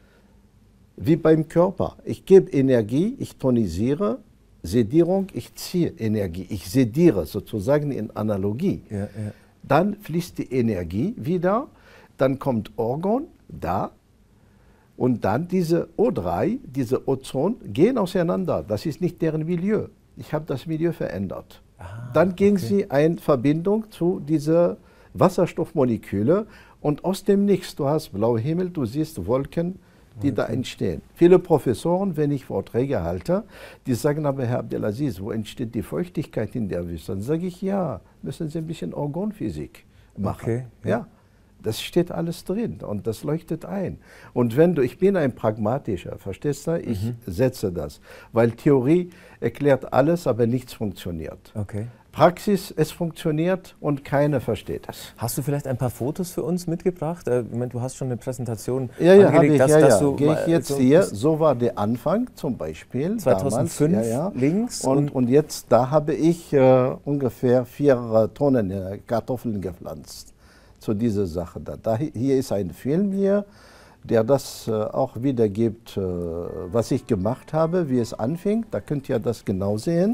wie beim Körper. Ich gebe Energie, ich tonisiere, Sedierung, ich ziehe Energie, ich sediere sozusagen in Analogie. Ja, ja. Dann fließt die Energie wieder, dann kommt Organ, da, und dann diese O drei, diese Ozon, gehen auseinander. Das ist nicht deren Milieu. Ich habe das Milieu verändert. Ah, dann gehen okay. sie in Verbindung zu diesen Wasserstoffmolekülen und aus dem Nichts, du hast blaue Himmel, du siehst Wolken, die okay. da entstehen. Viele Professoren, wenn ich Vorträge halte, die sagen aber, Herr Abdelaziz, wo entsteht die Feuchtigkeit in der Wüste? Dann sage ich, ja, müssen Sie ein bisschen Organphysik machen. Okay, ja. ja. Das steht alles drin und das leuchtet ein. Und wenn du, ich bin ein Pragmatischer, verstehst du? Ich mhm. setze das, weil Theorie erklärt alles, aber nichts funktioniert. Okay. Praxis, es funktioniert und keiner versteht es. Hast du vielleicht ein paar Fotos für uns mitgebracht? Ich meine, du hast schon eine Präsentation ja, ja, angelegt. Ich, dass, ja, dass ja. Gehe ich jetzt so hier, so war der Anfang zum Beispiel. zweitausendfünf damals, ja, ja. links. Und, und, und jetzt, da habe ich äh, ungefähr vier äh, Tonnen äh, Kartoffeln gepflanzt. Zu dieser Sache. Da, da, hier ist ein Film hier, der das äh, auch wiedergibt, äh, was ich gemacht habe, wie es anfing. Da könnt ihr das genau sehen.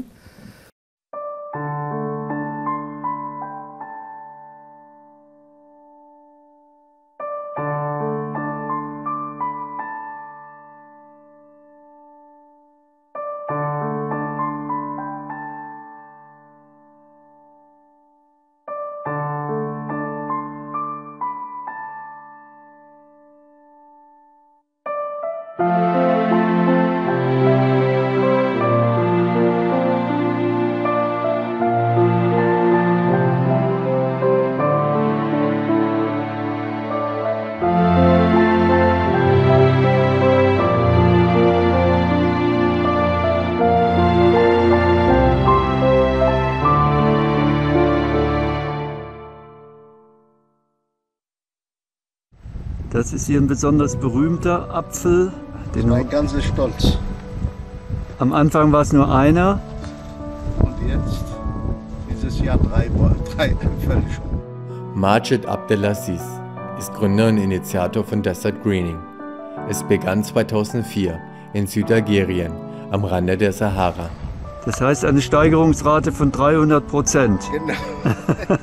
Das ist hier ein besonders berühmter Apfel. Den Mein ganzer Stolz. Am Anfang war es nur einer. Und jetzt dieses Jahr drei, drei Äpfel schon. Majid Abdelaziz ist Gründer und Initiator von Desert Greening. Es begann zweitausendvier in Südalgerien am Rande der Sahara. Das heißt eine Steigerungsrate von dreihundert Prozent. Genau.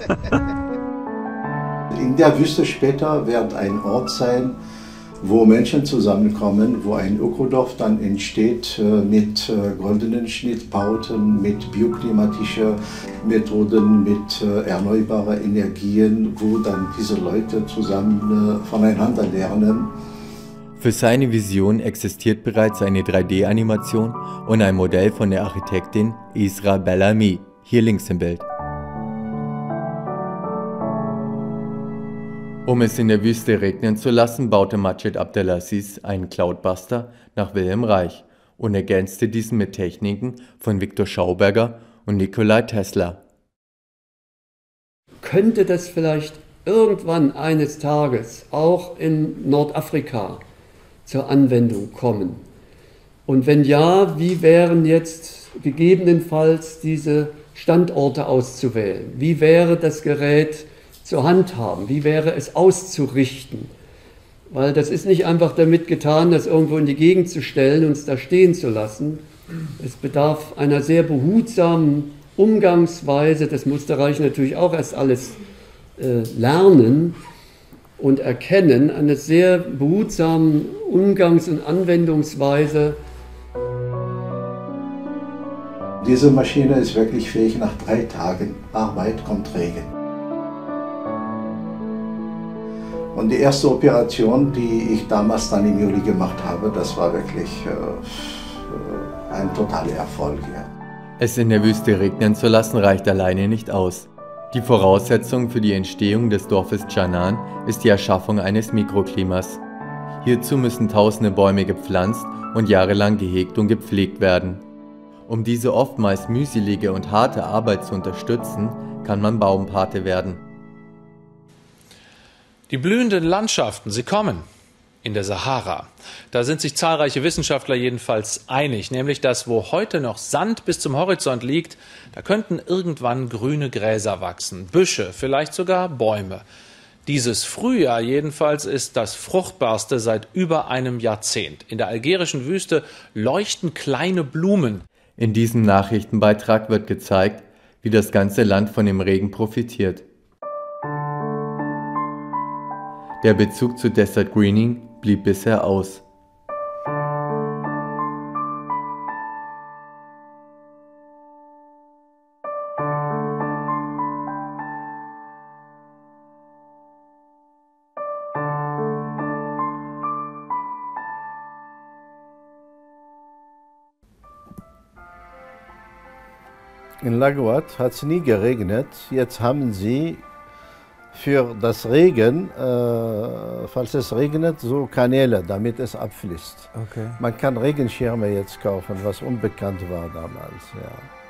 In der Wüste später wird ein Ort sein, wo Menschen zusammenkommen, wo ein Ökodorf dann entsteht mit goldenen Schnittbauten, mit bioklimatischen Methoden, mit erneuerbaren Energien, wo dann diese Leute zusammen voneinander lernen. Für seine Vision existiert bereits eine drei D-Animation und ein Modell von der Architektin Isra Bellamy, hier links im Bild. Um es in der Wüste regnen zu lassen, baute Majid Abdelaziz einen Cloudbuster nach Wilhelm Reich und ergänzte diesen mit Techniken von Victor Schauberger und Nikolai Tesla. Könnte das vielleicht irgendwann eines Tages auch in Nordafrika zur Anwendung kommen? Und wenn ja, wie wären jetzt gegebenenfalls diese Standorte auszuwählen? Wie wäre das Gerät zu handhaben? Wie wäre es auszurichten? Weil das ist nicht einfach damit getan, das irgendwo in die Gegend zu stellen und es da stehen zu lassen. Es bedarf einer sehr behutsamen Umgangsweise. Das muss der Reich natürlich auch erst alles äh, lernen und erkennen. Eine sehr behutsamen Umgangs- und Anwendungsweise. Diese Maschine ist wirklich fähig, nach drei Tagen Arbeit kommt Regen. Und die erste Operation, die ich damals dann im Juli gemacht habe, das war wirklich äh, ein totaler Erfolg. Ja. Es in der Wüste regnen zu lassen, reicht alleine nicht aus. Die Voraussetzung für die Entstehung des Dorfes Canan ist die Erschaffung eines Mikroklimas. Hierzu müssen tausende Bäume gepflanzt und jahrelang gehegt und gepflegt werden. Um diese oftmals mühselige und harte Arbeit zu unterstützen, kann man Baumpate werden. Die blühenden Landschaften, sie kommen in der Sahara. Da sind sich zahlreiche Wissenschaftler jedenfalls einig, nämlich dass, wo heute noch Sand bis zum Horizont liegt, da könnten irgendwann grüne Gräser wachsen, Büsche, vielleicht sogar Bäume. Dieses Frühjahr jedenfalls ist das fruchtbarste seit über einem Jahrzehnt. In der algerischen Wüste leuchten kleine Blumen. In diesem Nachrichtenbeitrag wird gezeigt, wie das ganze Land von dem Regen profitiert. Der Bezug zu Desert Greening blieb bisher aus. In Lagoat hat es nie geregnet. Jetzt haben sie für das Regen, äh, falls es regnet, so Kanäle, damit es abfließt. Okay. Man kann Regenschirme jetzt kaufen, was unbekannt war damals. Ja.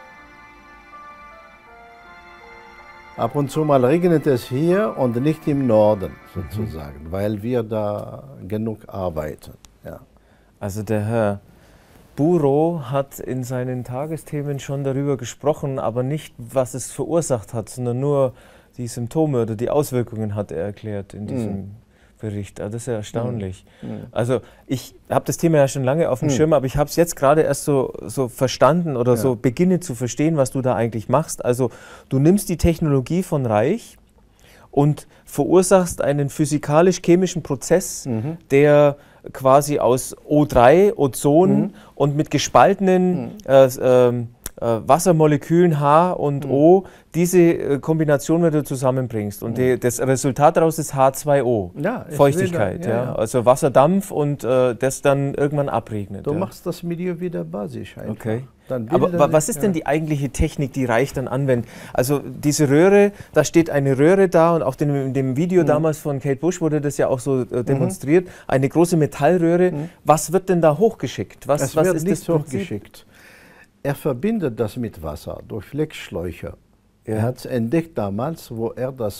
Ab und zu mal regnet es hier und nicht im Norden sozusagen, mhm. weil wir da genug arbeiten. Ja. Also der Herr Burow hat in seinen Tagesthemen schon darüber gesprochen, aber nicht, was es verursacht hat, sondern nur die Symptome oder die Auswirkungen hat er erklärt in diesem mm. Bericht. Das ist ja erstaunlich. Mm. Also ich habe das Thema ja schon lange auf dem mm. Schirm, aber ich habe es jetzt gerade erst so, so verstanden oder ja. so beginne zu verstehen, was du da eigentlich machst. Also du nimmst die Technologie von Reich und verursachst einen physikalisch-chemischen Prozess, mhm. der quasi aus O drei, Ozon mhm. und mit gespaltenen mhm. äh, äh, Wassermolekülen H und mhm. O, diese äh, Kombination, wenn du zusammenbringst. Und die, das Resultat daraus ist H zwei O, ja, Feuchtigkeit. Da, ja, ja. Ja. Also Wasserdampf und äh, das dann irgendwann abregnet. Du ja. machst das Milieu wieder basisch einfach. Okay. Dann aber was ist denn die eigentliche Technik, die Reich dann anwendet? Also diese Röhre, da steht eine Röhre da und auch in, in dem Video mhm. damals von Kate Bush wurde das ja auch so äh, demonstriert, mhm. eine große Metallröhre. Mhm. Was wird denn da hochgeschickt? Was, es was wird ist nichts das hochgeschickt. Er verbindet das mit Wasser durch Fleckschläuche. Ja. Er hat es entdeckt damals, wo er das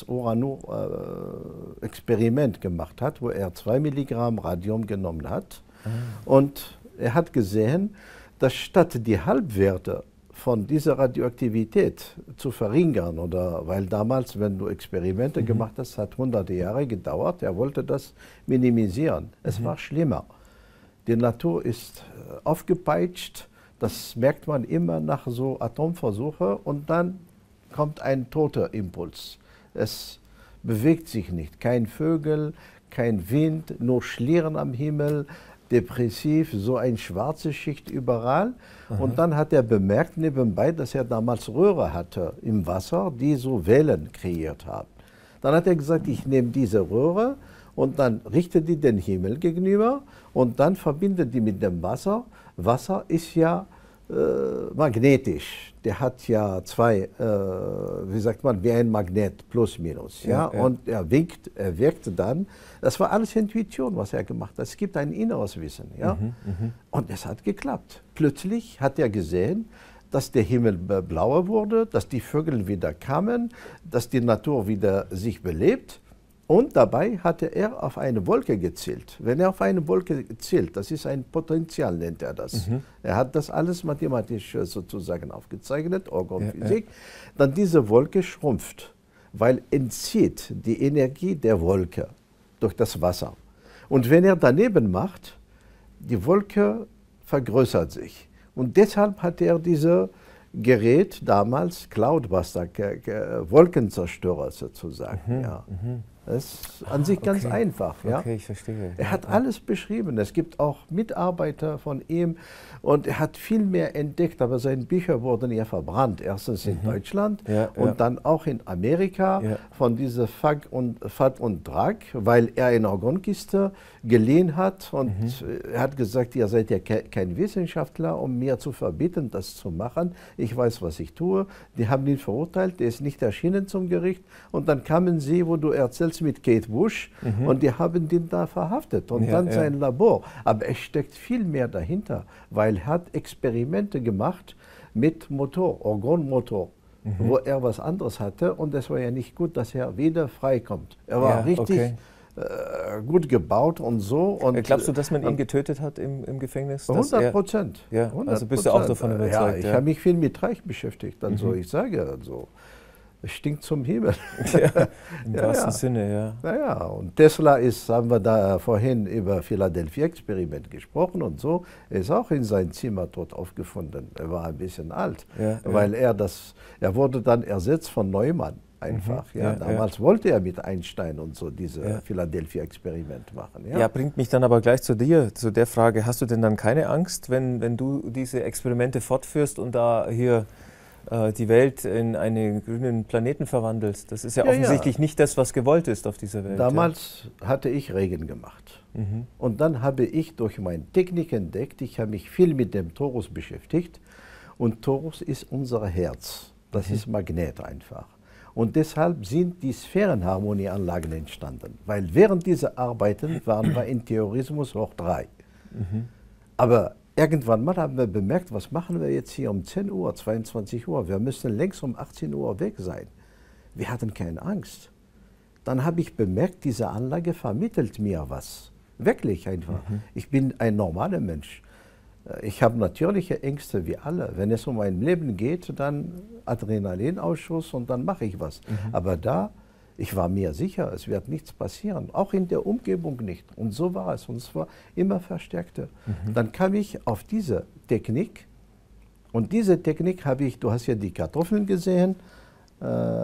Uranu-Experiment äh, gemacht hat, wo er zwei Milligramm Radium genommen hat. Ah. Und er hat gesehen, dass statt die Halbwerte von dieser Radioaktivität zu verringern, oder weil damals, wenn du Experimente mhm. gemacht hast, hat hunderte Jahre gedauert, er wollte das minimisieren. Es mhm. war schlimmer. Die Natur ist aufgepeitscht, das merkt man immer nach so Atomversuchen, und dann kommt ein toter Impuls. Es bewegt sich nicht, kein Vögel, kein Wind, nur Schlieren am Himmel, depressiv, so eine schwarze Schicht überall. Aha. Und dann hat er bemerkt nebenbei, dass er damals Röhre hatte im Wasser, die so Wellen kreiert haben. Dann hat er gesagt, ich nehme diese Röhre und dann richte die den Himmel gegenüber und dann verbinde die mit dem Wasser. Wasser ist ja äh, magnetisch. Der hat ja zwei, äh, wie sagt man, wie ein Magnet, plus minus. Ja? Ja, ja. Und er wirkt, er wirkte dann. Das war alles Intuition, was er gemacht hat. Es gibt ein inneres Wissen. Ja? Mhm, mh. Und es hat geklappt. Plötzlich hat er gesehen, dass der Himmel blauer wurde, dass die Vögel wieder kamen, dass die Natur wieder sich belebt. Und dabei hatte er auf eine Wolke gezielt. Wenn er auf eine Wolke zielt, das ist ein Potential, nennt er das. Mhm. Er hat das alles mathematisch sozusagen aufgezeichnet, Orgonphysik. Ja, ja. Dann diese Wolke schrumpft, weil entzieht die Energie der Wolke durch das Wasser. Und wenn er daneben macht, die Wolke vergrößert sich. Und deshalb hat er dieses Gerät damals, Cloudbuster, Wolkenzerstörer sozusagen. Mhm. Ja. Mhm. Das ist an ah, sich ganz okay. einfach. Ja? Okay, ich verstehe. Er hat alles beschrieben. Es gibt auch Mitarbeiter von ihm und er hat viel mehr entdeckt, aber seine Bücher wurden ja verbrannt. Erstens in mhm. Deutschland ja, und ja. dann auch in Amerika ja. von dieser Fag und, Fad und Drag, weil er eine Orgonkiste geliehen hat und mhm. er hat gesagt, ihr seid ja ke kein Wissenschaftler, um mir zu verbieten, das zu machen. Ich weiß, was ich tue. Die haben ihn verurteilt, der ist nicht erschienen zum Gericht und dann kamen sie, wo du erzählst, mit Kate Bush mhm. und die haben den da verhaftet und ja, dann ja. sein Labor. Aber es steckt viel mehr dahinter, weil er hat Experimente gemacht mit Motor, Orgonmotor, mhm. wo er was anderes hatte und es war ja nicht gut, dass er wieder freikommt. Er war ja, richtig okay. äh, gut gebaut und so. Und glaubst du, dass man ihn getötet hat im, im Gefängnis? hundert Prozent. Ja, also bist du auch davon überzeugt? Ja, ich ja. habe mich viel mit Reich beschäftigt. Also mhm. ich sage also, es stinkt zum Himmel. Ja, im ja, wahrsten ja. Sinne, ja. Naja, und Tesla ist, haben wir da vorhin über Philadelphia-Experiment gesprochen und so, er ist auch in seinem Zimmer tot aufgefunden. Er war ein bisschen alt, ja, weil ja. er das, er wurde dann ersetzt von Neumann einfach. Mhm, ja. Ja, Damals ja. wollte er mit Einstein und so diese ja. Philadelphia-Experiment machen. Ja. ja, bringt mich dann aber gleich zu dir, zu der Frage, hast du denn dann keine Angst, wenn, wenn du diese Experimente fortführst und da hier die Welt in einen grünen Planeten verwandelst? Das ist ja, ja offensichtlich ja. nicht das, was gewollt ist auf dieser Welt. Damals ja. hatte ich Regen gemacht. Mhm. Und dann habe ich durch meine Technik entdeckt, ich habe mich viel mit dem Torus beschäftigt. Und Torus ist unser Herz. Das mhm. ist Magnet einfach. Und deshalb sind die Sphärenharmonieanlagen entstanden. Weil während dieser Arbeiten waren wir in Theorismus hoch drei. Mhm. Aber irgendwann mal haben wir bemerkt, was machen wir jetzt hier um zehn Uhr, zweiundzwanzig Uhr? Wir müssen längst um achtzehn Uhr weg sein. Wir hatten keine Angst. Dann habe ich bemerkt, diese Anlage vermittelt mir was. Wirklich einfach. Mhm. Ich bin ein normaler Mensch. Ich habe natürliche Ängste wie alle. Wenn es um mein Leben geht, dann Adrenalinausschuss und dann mache ich was. Mhm. Aber da, ich war mir sicher, es wird nichts passieren, auch in der Umgebung nicht. Und so war es, und es war immer verstärkter. Mhm. Dann kam ich auf diese Technik, und diese Technik habe ich, du hast ja die Kartoffeln gesehen, äh,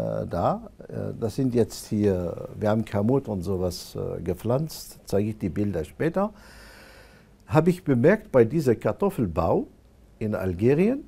da, äh, das sind jetzt hier, wir haben Kamut und sowas äh, gepflanzt, zeige ich die Bilder später, habe ich bemerkt, bei diesem Kartoffelbau in Algerien,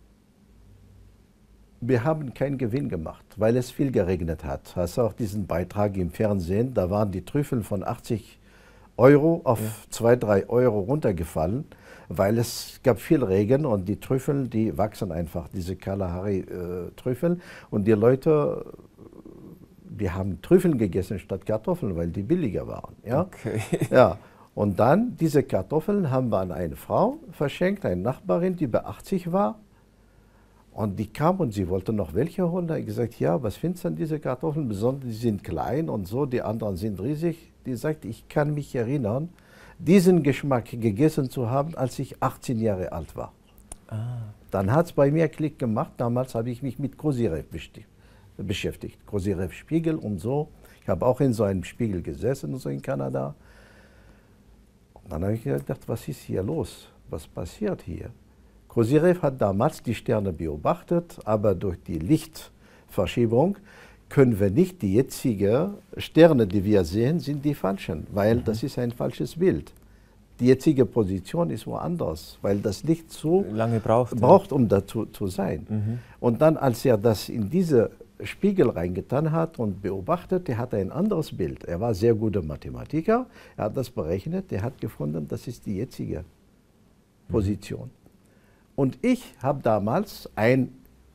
wir haben keinen Gewinn gemacht, weil es viel geregnet hat. Hast du auch diesen Beitrag im Fernsehen, da waren die Trüffel von achtzig Euro auf ja. zwei, drei Euro runtergefallen, weil es gab viel Regen und die Trüffel, die wachsen einfach, diese Kalahari-Trüffel. Und die Leute, die haben Trüffeln gegessen statt Kartoffeln, weil die billiger waren. Ja? Okay. Ja. Und dann, diese Kartoffeln haben wir an eine Frau verschenkt, eine Nachbarin, die bei achtzig war. Und die kam und sie wollte noch welche holen. Da habe ich gesagt, ja, was findest du an diese Kartoffeln? Besonders, die sind klein und so, die anderen sind riesig. Die sagt, ich kann mich erinnern, diesen Geschmack gegessen zu haben, als ich achtzehn Jahre alt war. Ah. Dann hat es bei mir Klick gemacht. Damals habe ich mich mit Kozyrew beschäftigt. Kozyrew Spiegel und so. Ich habe auch in so einem Spiegel gesessen, so in Kanada. Und dann habe ich gedacht, was ist hier los? Was passiert hier? Kozyrew hat damals die Sterne beobachtet, aber durch die Lichtverschiebung können wir nicht die jetzigen Sterne, die wir sehen, sind die falschen, weil mhm. das ist ein falsches Bild. Die jetzige Position ist woanders, weil das Licht so lange braucht, braucht ja. um dazu zu sein. Mhm. Und dann, als er das in diese Spiegel reingetan hat und beobachtet, er hatte ein anderes Bild. Er war sehr guter Mathematiker, er hat das berechnet, er hat gefunden, das ist die jetzige Position. Mhm. Und ich habe damals ein,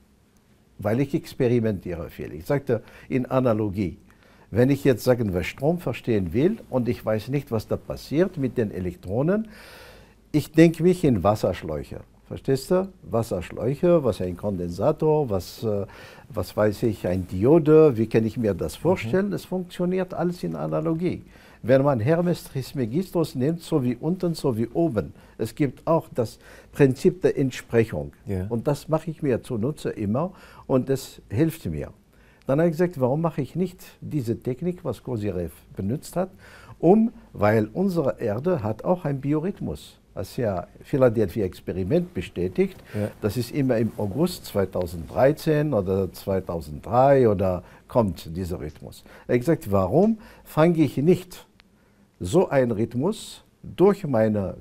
weil ich experimentiere viel, ich sagte in Analogie, wenn ich jetzt, sagen wir, Strom verstehen will und ich weiß nicht, was da passiert mit den Elektronen, ich denke mich in Wasserschläuche. Verstehst du? Wasserschläuche, was ein Kondensator, was, äh, was weiß ich, ein Diode, wie kann ich mir das vorstellen? Es mhm. funktioniert alles in Analogie. Wenn man Hermes Trismegistus nimmt, so wie unten, so wie oben, es gibt auch das Prinzip der Entsprechung. Yeah. Und das mache ich mir zunutze immer und das hilft mir. Dann habe ich gesagt, warum mache ich nicht diese Technik, was Kozyrew benutzt hat, um, weil unsere Erde hat auch einen Biorhythmus. Das ist ja Philadelphia-Experiment bestätigt. Ja. Das ist immer im August zweitausenddreizehn oder zweitausenddrei oder kommt dieser Rhythmus. Er hat gesagt, warum fange ich nicht so einen Rhythmus durch meine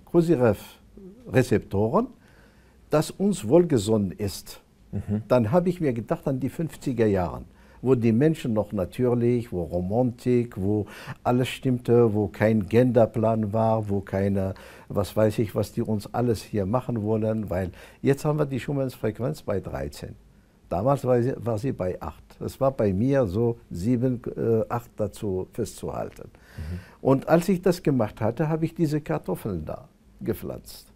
Kozyrew-Rezeptoren, das uns wohlgesonnen ist. Mhm. Dann habe ich mir gedacht an die fünfziger Jahre, wo die Menschen noch natürlich, wo Romantik, wo alles stimmte, wo kein Genderplan war, wo keine, was weiß ich, was die uns alles hier machen wollen, weil jetzt haben wir die Schumanns-Frequenz bei dreizehn. Damals war sie, war sie bei acht. Es war bei mir so sieben, acht dazu festzuhalten. Mhm. Und als ich das gemacht hatte, habe ich diese Kartoffeln da gepflanzt.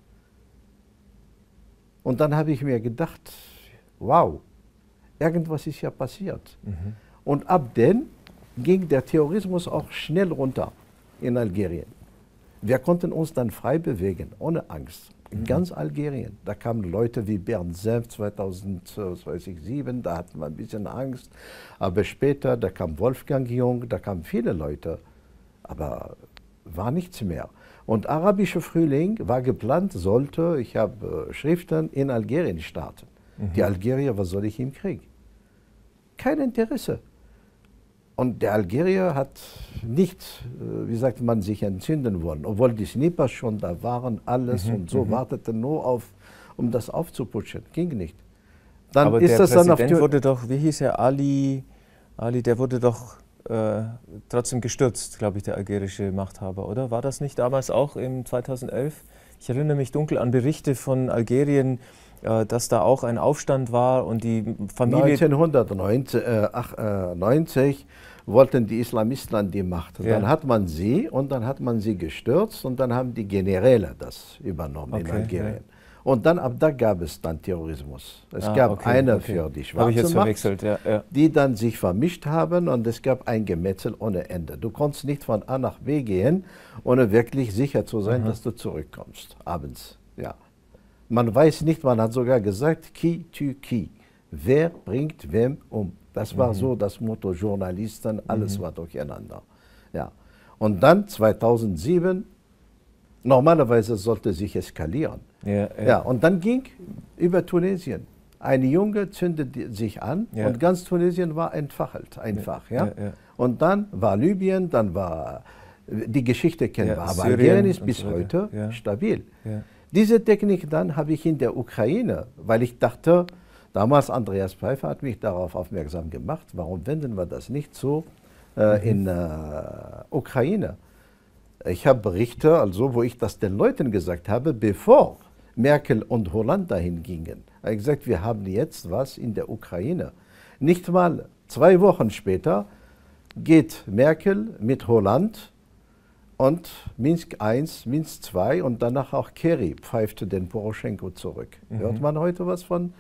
Und dann habe ich mir gedacht, wow, irgendwas ist ja passiert. Mhm. Und ab dann ging der Terrorismus auch schnell runter in Algerien. Wir konnten uns dann frei bewegen, ohne Angst. In mhm. ganz Algerien. Da kamen Leute wie Bernd Senf zweitausendsieben, da hatten wir ein bisschen Angst. Aber später, da kam Wolfgang Jung, da kamen viele Leute. Aber war nichts mehr. Und arabischer Frühling war geplant, sollte, ich habe äh, Schriften in Algerien starten. Mhm. Die Algerier, was soll ich im Krieg? Kein Interesse. Und der Algerier hat nicht, wie sagt man, sich entzünden wollen, obwohl die Snipers schon da waren, alles mhm, und so, mhm. warteten nur auf, um das aufzuputschen. Ging nicht. Dann Aber ist der das Präsident dann auf wurde doch, wie hieß er, Ali, Ali, der wurde doch äh, trotzdem gestürzt, glaube ich, der algerische Machthaber, oder? War das nicht damals auch im zweitausendelf? Ich erinnere mich dunkel an Berichte von Algerien, dass da auch ein Aufstand war und die Familie... neunzehnhundertneunzig wollten die Islamisten an die Macht. Ja. Dann hat man sie und dann hat man sie gestürzt und dann haben die Generäle das übernommen okay, in Algerien. Ja. Und dann ab da gab es dann Terrorismus. Es ah, gab okay, eine okay. für die schwarze ich jetzt Macht, verwechselt, ja, ja. die dann sich vermischt haben und es gab ein Gemetzel ohne Ende. Du konntest nicht von A nach B gehen, ohne wirklich sicher zu sein, mhm. dass du zurückkommst, abends. Ja. Man weiß nicht, man hat sogar gesagt, qui tue qui. Wer bringt wem um? Das war mhm. so das Motto, Journalisten, alles mhm. war durcheinander. Ja. Und dann zweitausendsieben, normalerweise sollte sich eskalieren. Ja, ja. Ja, und dann ging über Tunesien. Ein Junge zündet sich an ja. und ganz Tunesien war entfacht, einfach. Ja, ja. Ja, ja. Und dann war Libyen, dann war die Geschichte kennen wir. Ja, aber Algerien ist bis so heute ja. stabil. Ja. Diese Technik dann habe ich in der Ukraine, weil ich dachte, damals Andreas Pfeiffer hat mich darauf aufmerksam gemacht, warum wenden wir das nicht so äh, mhm. in äh, Ukraine. Ich habe Berichte, also wo ich das den Leuten gesagt habe, bevor Merkel und Hollande dahin gingen. Ich habe gesagt, wir haben jetzt was in der Ukraine. Nicht mal zwei Wochen später geht Merkel mit Hollande und Minsk eins, Minsk zwei und danach auch Kerry pfeifte den Poroschenko zurück. Mhm. Hört man heute was von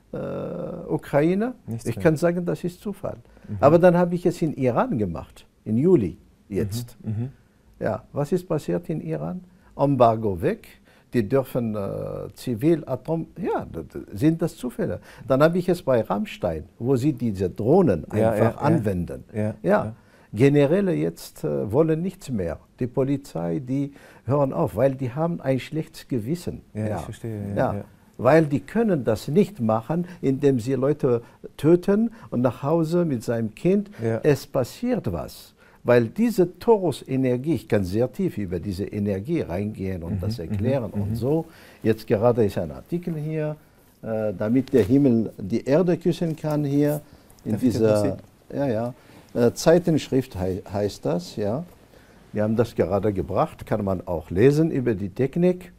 äh, Ukraine? Nichts ich mehr. kann sagen, das ist Zufall. Mhm. Aber dann habe ich es in Iran gemacht, im Juli jetzt. Mhm. Mhm. Ja, was ist passiert in Iran? Embargo weg. Die dürfen äh, zivil, Atom, ja, sind das Zufälle. Dann habe ich es bei Rammstein, wo sie diese Drohnen Ja, einfach ja, anwenden. Ja, ja, Ja, ja. Generäle jetzt äh, wollen nichts mehr. Die Polizei, die hören auf, weil die haben ein schlechtes Gewissen. Ja, ich verstehe, ja, Ja, ja. Weil die können das nicht machen, indem sie Leute töten und nach Hause mit seinem Kind. Ja. Es passiert was. Weil diese Taurus-Energie, ich kann sehr tief über diese Energie reingehen und Mhm, das erklären mhm, und mhm. so. Jetzt gerade ist ein Artikel hier, äh, damit der Himmel die Erde küssen kann hier. In Darf ich das noch dieser, sehen? ja, ja, äh, Zeitenschrift hei heißt das, ja. Wir haben das gerade gebracht, kann man auch lesen über die Technik.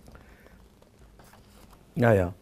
Ja, ja.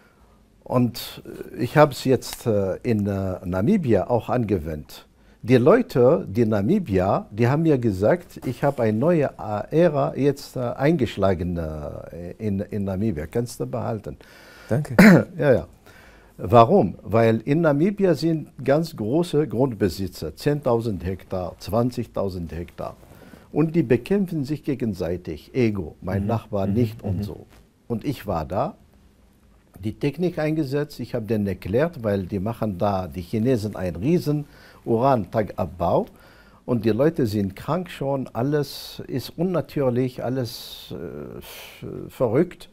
Und ich habe es jetzt äh, in äh, Namibia auch angewendet. Die Leute, die Namibier, die haben mir gesagt, ich habe eine neue Ära jetzt äh, eingeschlagen äh, in, in Namibia. Kannst du behalten. Danke. Ja, ja. Warum? Weil in Namibia sind ganz große Grundbesitzer, zehntausend Hektar, zwanzigtausend Hektar. Und die bekämpfen sich gegenseitig. Ego, mein Mhm. Nachbar Mhm. nicht und Mhm. so. Und ich war da, die Technik eingesetzt, ich habe denen erklärt, weil die machen da, die Chinesen, einen riesen Urantagabbau. Und die Leute sind krank schon, alles ist unnatürlich, alles äh, verrückt.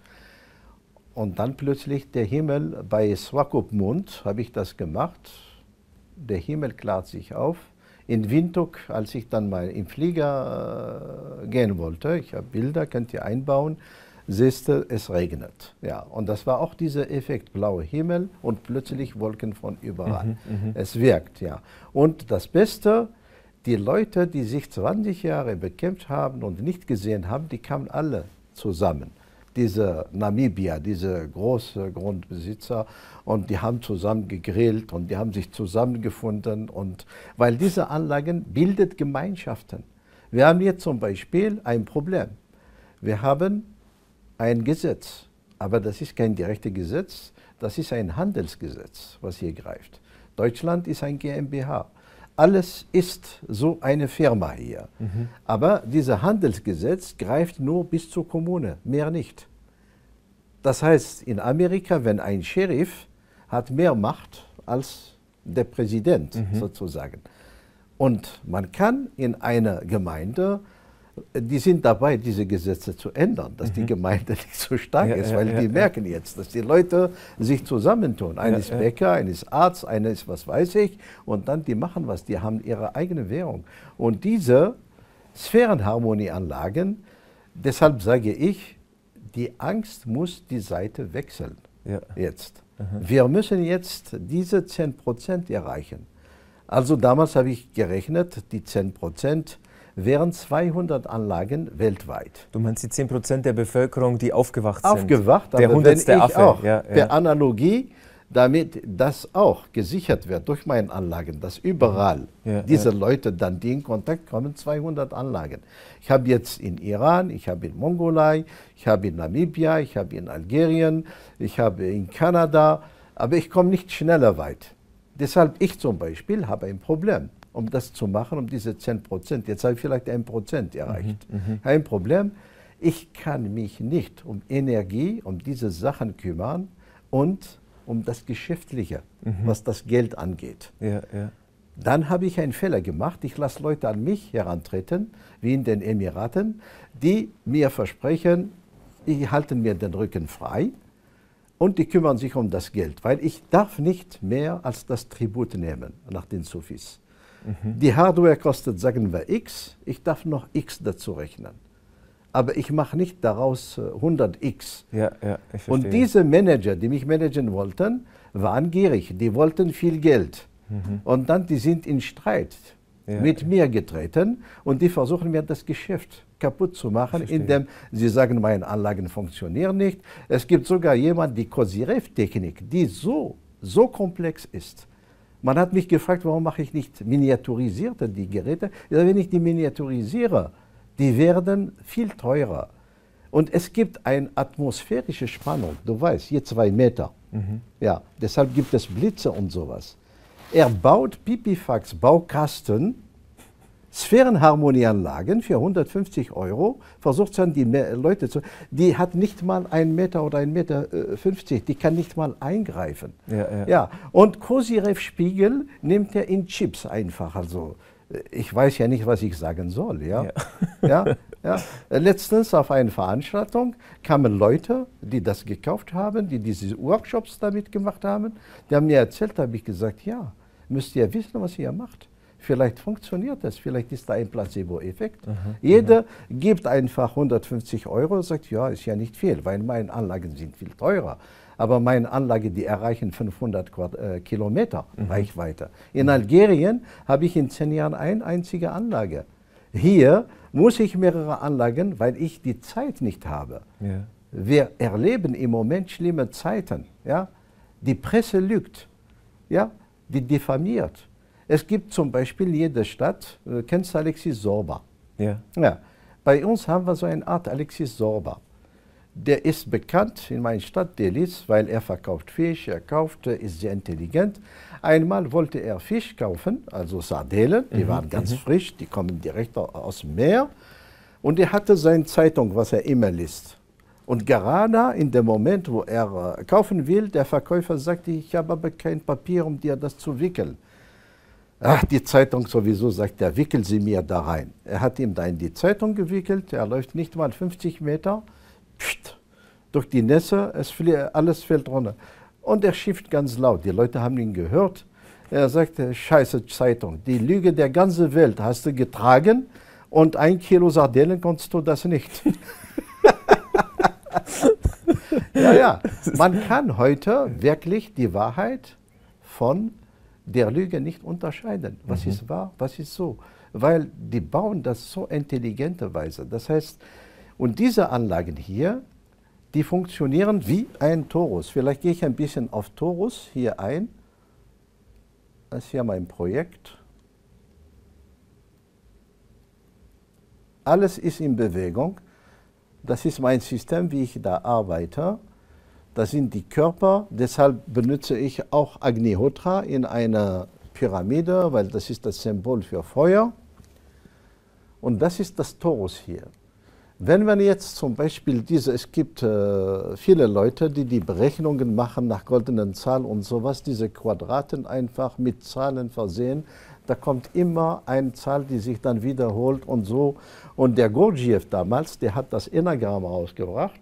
Und dann plötzlich der Himmel, bei Swakopmund habe ich das gemacht, der Himmel klart sich auf. In Windhoek, als ich dann mal im Flieger äh, gehen wollte, ich habe Bilder, könnt ihr einbauen, siehst du, es regnet. Ja, und das war auch dieser Effekt, blauer Himmel und plötzlich Wolken von überall. Mhm, mhm. Es wirkt, ja. Und das Beste, die Leute, die sich zwanzig Jahre bekämpft haben und nicht gesehen haben, die kamen alle zusammen. Diese Namibier, diese großen Grundbesitzer, und die haben zusammen gegrillt und die haben sich zusammengefunden. Und weil diese Anlagen bildet Gemeinschaften. Wir haben jetzt zum Beispiel ein Problem. Wir haben ein Gesetz, aber das ist kein direktes Gesetz, das ist ein Handelsgesetz, was hier greift. Deutschland ist ein GmbH. Alles ist so eine Firma hier. Mhm. Aber dieses Handelsgesetz greift nur bis zur Kommune, mehr nicht. Das heißt, in Amerika, wenn ein Sheriff hat mehr Macht als der Präsident mhm. sozusagen. Und man kann in einer Gemeinde, die sind dabei, diese Gesetze zu ändern, dass mhm. die Gemeinde nicht so stark ja, ist, ja, weil ja, die ja. merken jetzt, dass die Leute sich zusammentun. Einer ja, ist ja. Bäcker, einer ist Arzt, einer ist was weiß ich, und dann die machen was, die haben ihre eigene Währung. Und diese Sphärenharmonieanlagen, deshalb sage ich, die Angst muss die Seite wechseln Ja. jetzt. Aha. Wir müssen jetzt diese zehn Prozent erreichen. Also damals habe ich gerechnet, die zehn Prozent wären zweihundert Anlagen weltweit. Du meinst die zehn Prozent der Bevölkerung, die aufgewacht sind? Aufgewacht, der aber wenn hundertste ich Affe. auch, Ja, ja. per Analogie, damit das auch gesichert wird durch meine Anlagen, dass überall Ja, diese ja. Leute dann, die in Kontakt kommen, zweihundert Anlagen. Ich habe jetzt in Iran, ich habe in Mongolei, ich habe in Namibia, ich habe in Algerien, ich habe in Kanada, aber ich komme nicht schneller weit. Deshalb ich zum Beispiel habe ein Problem, um das zu machen, um diese zehn Prozent, jetzt habe ich vielleicht ein Prozent erreicht. Mhm, Ein Problem, ich kann mich nicht um Energie, um diese Sachen kümmern und um das Geschäftliche, Mhm. was das Geld angeht. Ja, ja. Dann habe ich einen Fehler gemacht. Ich lasse Leute an mich herantreten, wie in den Emiraten, die mir versprechen, die halten mir den Rücken frei und die kümmern sich um das Geld, weil ich darf nicht mehr als das Tribut nehmen nach den Sufis. Mhm. Die Hardware kostet, sagen wir, X, ich darf noch X dazu rechnen. Aber ich mache nicht daraus hundert X. Ja, ja, ich verstehe. Und diese Manager, die mich managen wollten, waren gierig. Die wollten viel Geld. Mhm. Und dann, die sind in Streit ja, mit ja. mir getreten und die versuchen mir das Geschäft kaputt zu machen, Verstehe. indem sie sagen, meine Anlagen funktionieren nicht. Es gibt sogar jemanden, die Kozirev-Technik, die so, so komplex ist. Man hat mich gefragt, warum mache ich nicht miniaturisierte die Geräte? Ja, wenn ich die miniaturisiere, die werden viel teurer. Und es gibt eine atmosphärische Spannung. Du weißt, hier zwei Meter. Mhm. Ja, deshalb gibt es Blitze und sowas. Er baut Pipifax Baukasten, Sphärenharmonieanlagen für hundertfünfzig Euro, versucht dann die Leute zu, die hat nicht mal einen Meter oder einen Meter fünfzig, die kann nicht mal eingreifen. Ja, ja. Ja. Und Kozyrev-Spiegel nimmt er in Chips einfach, also ich weiß ja nicht, was ich sagen soll. Ja? Ja. Ja, ja. Letztens auf einer Veranstaltung kamen Leute, die das gekauft haben, die diese Workshops damit gemacht haben, die haben mir erzählt, habe ich gesagt, ja, müsst ihr wissen, was ihr macht. Vielleicht funktioniert das, vielleicht ist da ein Placebo-Effekt. Mhm, Jeder mhm. gibt einfach hundertfünfzig Euro und sagt, ja, ist ja nicht viel, weil meine Anlagen sind viel teurer. Aber meine Anlagen, die erreichen fünfhundert Quad äh, Kilometer mhm. Reichweite. In mhm. Algerien habe ich in zehn Jahren eine einzige Anlage. Hier muss ich mehrere Anlagen, weil ich die Zeit nicht habe. Ja. Wir erleben im Moment schlimme Zeiten. Ja? Die Presse lügt, ja? Die diffamiert. Es gibt zum Beispiel in jeder Stadt, äh, kennst du Alexis Sorba? Ja. Ja. Bei uns haben wir so eine Art Alexis Sorba. Der ist bekannt in meiner Stadt Delis, weil er verkauft Fisch, er kauft, ist sehr intelligent. Einmal wollte er Fisch kaufen, also Sardellen, die mhm. waren ganz mhm. frisch, die kommen direkt aus dem Meer. Und er hatte seine Zeitung, was er immer liest. Und gerade in dem Moment, wo er äh, kaufen will, der Verkäufer sagte, ich habe aber kein Papier, um dir das zu wickeln. Ach, die Zeitung sowieso, sagt er, wickel sie mir da rein. Er hat ihm da in die Zeitung gewickelt, er läuft nicht mal fünfzig Meter, pst, durch die Nässe, es flie- alles fällt runter. Und er schimpft ganz laut, die Leute haben ihn gehört. Er sagte, scheiße Zeitung, die Lüge der ganzen Welt hast du getragen und ein Kilo Sardellen konntest du das nicht. Ja, ja, man kann heute wirklich die Wahrheit von der Lüge nicht unterscheiden. Was mhm. ist wahr, was ist so. Weil die bauen das so intelligenterweise. Das heißt, und diese Anlagen hier, die funktionieren wie ein Torus. Vielleicht gehe ich ein bisschen auf Torus hier ein. Das ist hier mein Projekt. Alles ist in Bewegung. Das ist mein System, wie ich da arbeite. Das sind die Körper, deshalb benutze ich auch Agnihotra in einer Pyramide, weil das ist das Symbol für Feuer. Und das ist das Torus hier. Wenn man jetzt zum Beispiel diese, es gibt äh, viele Leute, die die Berechnungen machen nach goldenen Zahlen und sowas, diese Quadraten einfach mit Zahlen versehen, da kommt immer eine Zahl, die sich dann wiederholt und so. Und der Gurdjieff damals, der hat das Enneagramm rausgebracht.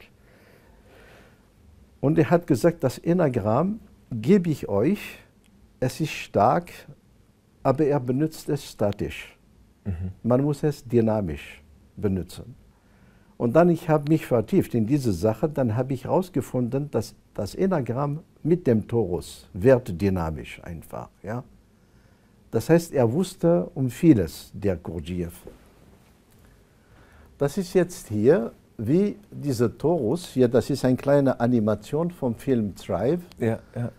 Und er hat gesagt, das Enneagramm gebe ich euch, es ist stark, aber er benutzt es statisch. Mhm. Man muss es dynamisch benutzen. Und dann, ich habe mich vertieft in diese Sache, dann habe ich herausgefunden, dass das Enneagramm mit dem Torus wird dynamisch einfach. Ja? Das heißt, er wusste um vieles, der Gurdjieff. Das ist jetzt hier, wie dieser Torus, hier, das ist eine kleine Animation vom Film Thrive. Ja, ja.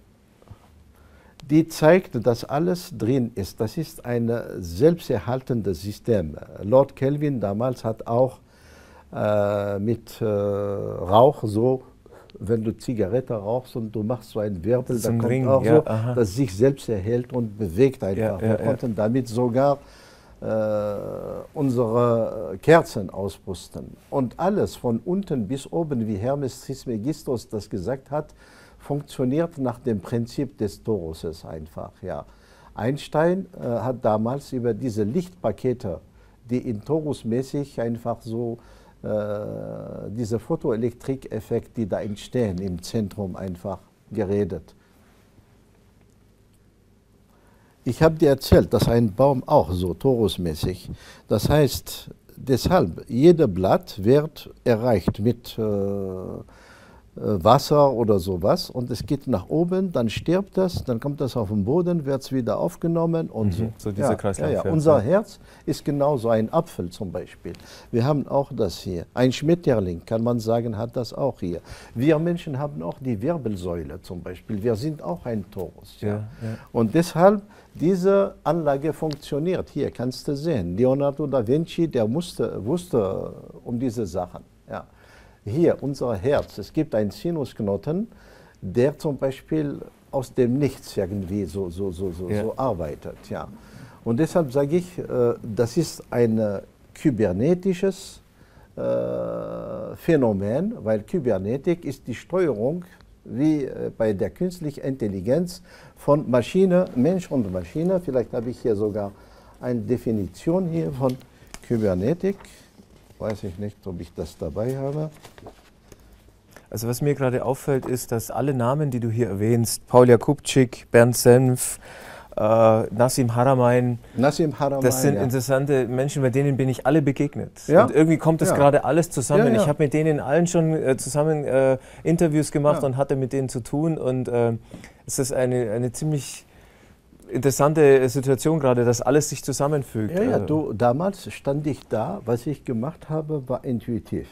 Die zeigt, dass alles drin ist. Das ist ein selbsterhaltendes System. Lord Kelvin damals hat auch äh, mit äh, Rauch so, wenn du Zigarette rauchst und du machst so einen Wirbel, da kommt Ring, auch ja, so, aha. dass sich selbst erhält und bewegt einfach. Ja, ja, Wir konnten ja. damit sogar äh, unsere Kerzen auspusten. Und alles von unten bis oben, wie Hermes Trismegistos das gesagt hat, funktioniert nach dem Prinzip des Toruses einfach. Ja. Einstein äh, hat damals über diese Lichtpakete, die in Torusmäßig einfach so äh, diese Photoelektrik-Effekt, die da entstehen im Zentrum, einfach geredet. Ich habe dir erzählt, dass ein Baum auch so torusmäßig, das heißt, deshalb, jeder Blatt wird erreicht mit äh, Wasser oder sowas und es geht nach oben, dann stirbt das, dann kommt das auf den Boden, wird es wieder aufgenommen und mhm, so. So dieser ja, Kreislauf. Ja, ja. Unser Herz ist genauso ein Apfel zum Beispiel. Wir haben auch das hier. Ein Schmetterling, kann man sagen, hat das auch hier. Wir Menschen haben auch die Wirbelsäule zum Beispiel. Wir sind auch ein Torus. Ja. Ja, ja. Und deshalb, diese Anlage funktioniert. Hier kannst du sehen, Leonardo da Vinci, der musste, wusste um diese Sachen. Ja. Hier, unser Herz, es gibt einen Sinusknoten der zum Beispiel aus dem Nichts irgendwie so, so, so, so, Ja. so arbeitet. Ja. Und deshalb sage ich, äh, das ist ein äh, kybernetisches äh, Phänomen, weil Kybernetik ist die Steuerung, wie äh, bei der künstlichen Intelligenz, von Maschine, Mensch und Maschine. Vielleicht habe ich hier sogar eine Definition hier von Kybernetik. Weiß ich nicht, ob ich das dabei habe. Also was mir gerade auffällt, ist, dass alle Namen, die du hier erwähnst, Paul Jakubczyk, Bernd Senf, äh, Nassim Haramein, Nassim Haramein, das sind ja. interessante Menschen, bei denen bin ich alle begegnet. Ja. Und irgendwie kommt das Ja. gerade alles zusammen. Ja, ja. Ich habe mit denen allen schon äh, zusammen äh, Interviews gemacht Ja. und hatte mit denen zu tun. Und äh, es ist eine, eine ziemlich interessante Situation gerade, dass alles sich zusammenfügt. Ja, ja, Also, du, damals stand ich da, was ich gemacht habe, war intuitiv.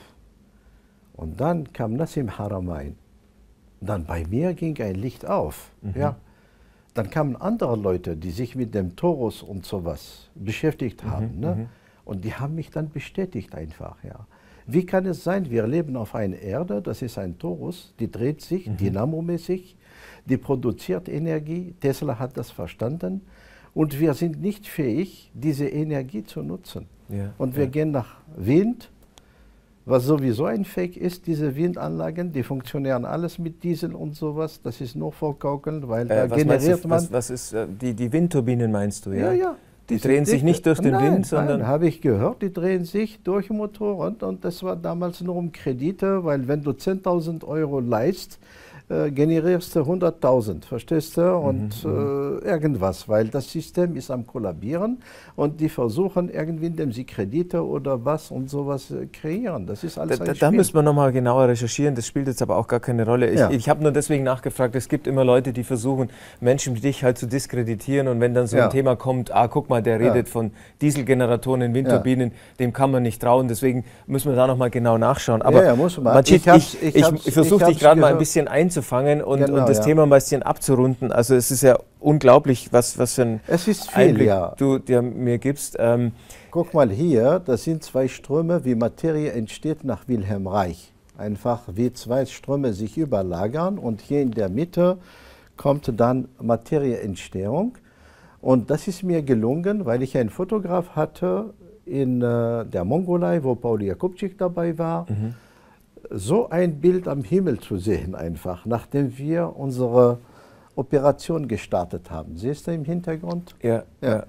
Und dann kam Nassim Haramein. Dann bei mir ging ein Licht auf. Mhm. Ja. Dann kamen andere Leute, die sich mit dem Torus und sowas beschäftigt haben. Mhm, Ne? mhm. Und die haben mich dann bestätigt einfach. Ja. Wie kann es sein, wir leben auf einer Erde, das ist ein Torus, die dreht sich Mhm. dynamomäßig, die produziert Energie, Tesla hat das verstanden und wir sind nicht fähig, diese Energie zu nutzen. Ja, Und wir ja. gehen nach Wind, was sowieso ein Fake ist, diese Windanlagen, die funktionieren alles mit Diesel und sowas, das ist nur vorgaukeln, weil da Äh, was, meinst generiert du, man... was, was ist, äh, die, die Windturbinen meinst du, ja? Ja, ja. Die Diese drehen sich dicke- nicht durch den nein, Wind, sondern... Nein, habe ich gehört, die drehen sich durch Motoren und das war damals nur um Kredite, weil wenn du zehntausend Euro leist, äh, generierst du hunderttausend, verstehst du? Und Mhm, äh, irgendwas, weil das System ist am Kollabieren und die versuchen irgendwie, indem sie Kredite oder was und sowas äh, kreieren. Das ist Da, alles da, ein da Spiel. müssen wir nochmal genauer recherchieren, das spielt jetzt aber auch gar keine Rolle. Ich, Ja. ich habe nur deswegen nachgefragt, es gibt immer Leute, die versuchen, Menschen wie dich halt zu diskreditieren und wenn dann so Ja. ein Thema kommt, ah, guck mal, der Ja. redet von Dieselgeneratoren in Windturbinen, dem kann man nicht trauen, deswegen müssen wir da nochmal genau nachschauen. Aber Ja, ja, muss man. Majid, Ich hab's- ich, ich ich, hab's- ich versuche ich dich hab's gerade mal ein gehört. bisschen einzufangen und, Genau, und das ja. Thema ein bisschen abzurunden. Also es ist ja unglaublich, was, was für ein Es ist viel, Einblick ja. du dir mir gibst. Ähm, Guck mal hier, das sind zwei Ströme, wie Materie entsteht nach Wilhelm Reich. Einfach wie zwei Ströme sich überlagern und hier in der Mitte kommt dann Materieentstehung. Und das ist mir gelungen, weil ich einen Fotograf hatte in äh, der Mongolei, wo Paul Jakubczyk dabei war, Mhm. so ein Bild am Himmel zu sehen einfach, nachdem wir unsere Operation gestartet haben. Siehst du im Hintergrund? ja, Ja. ja.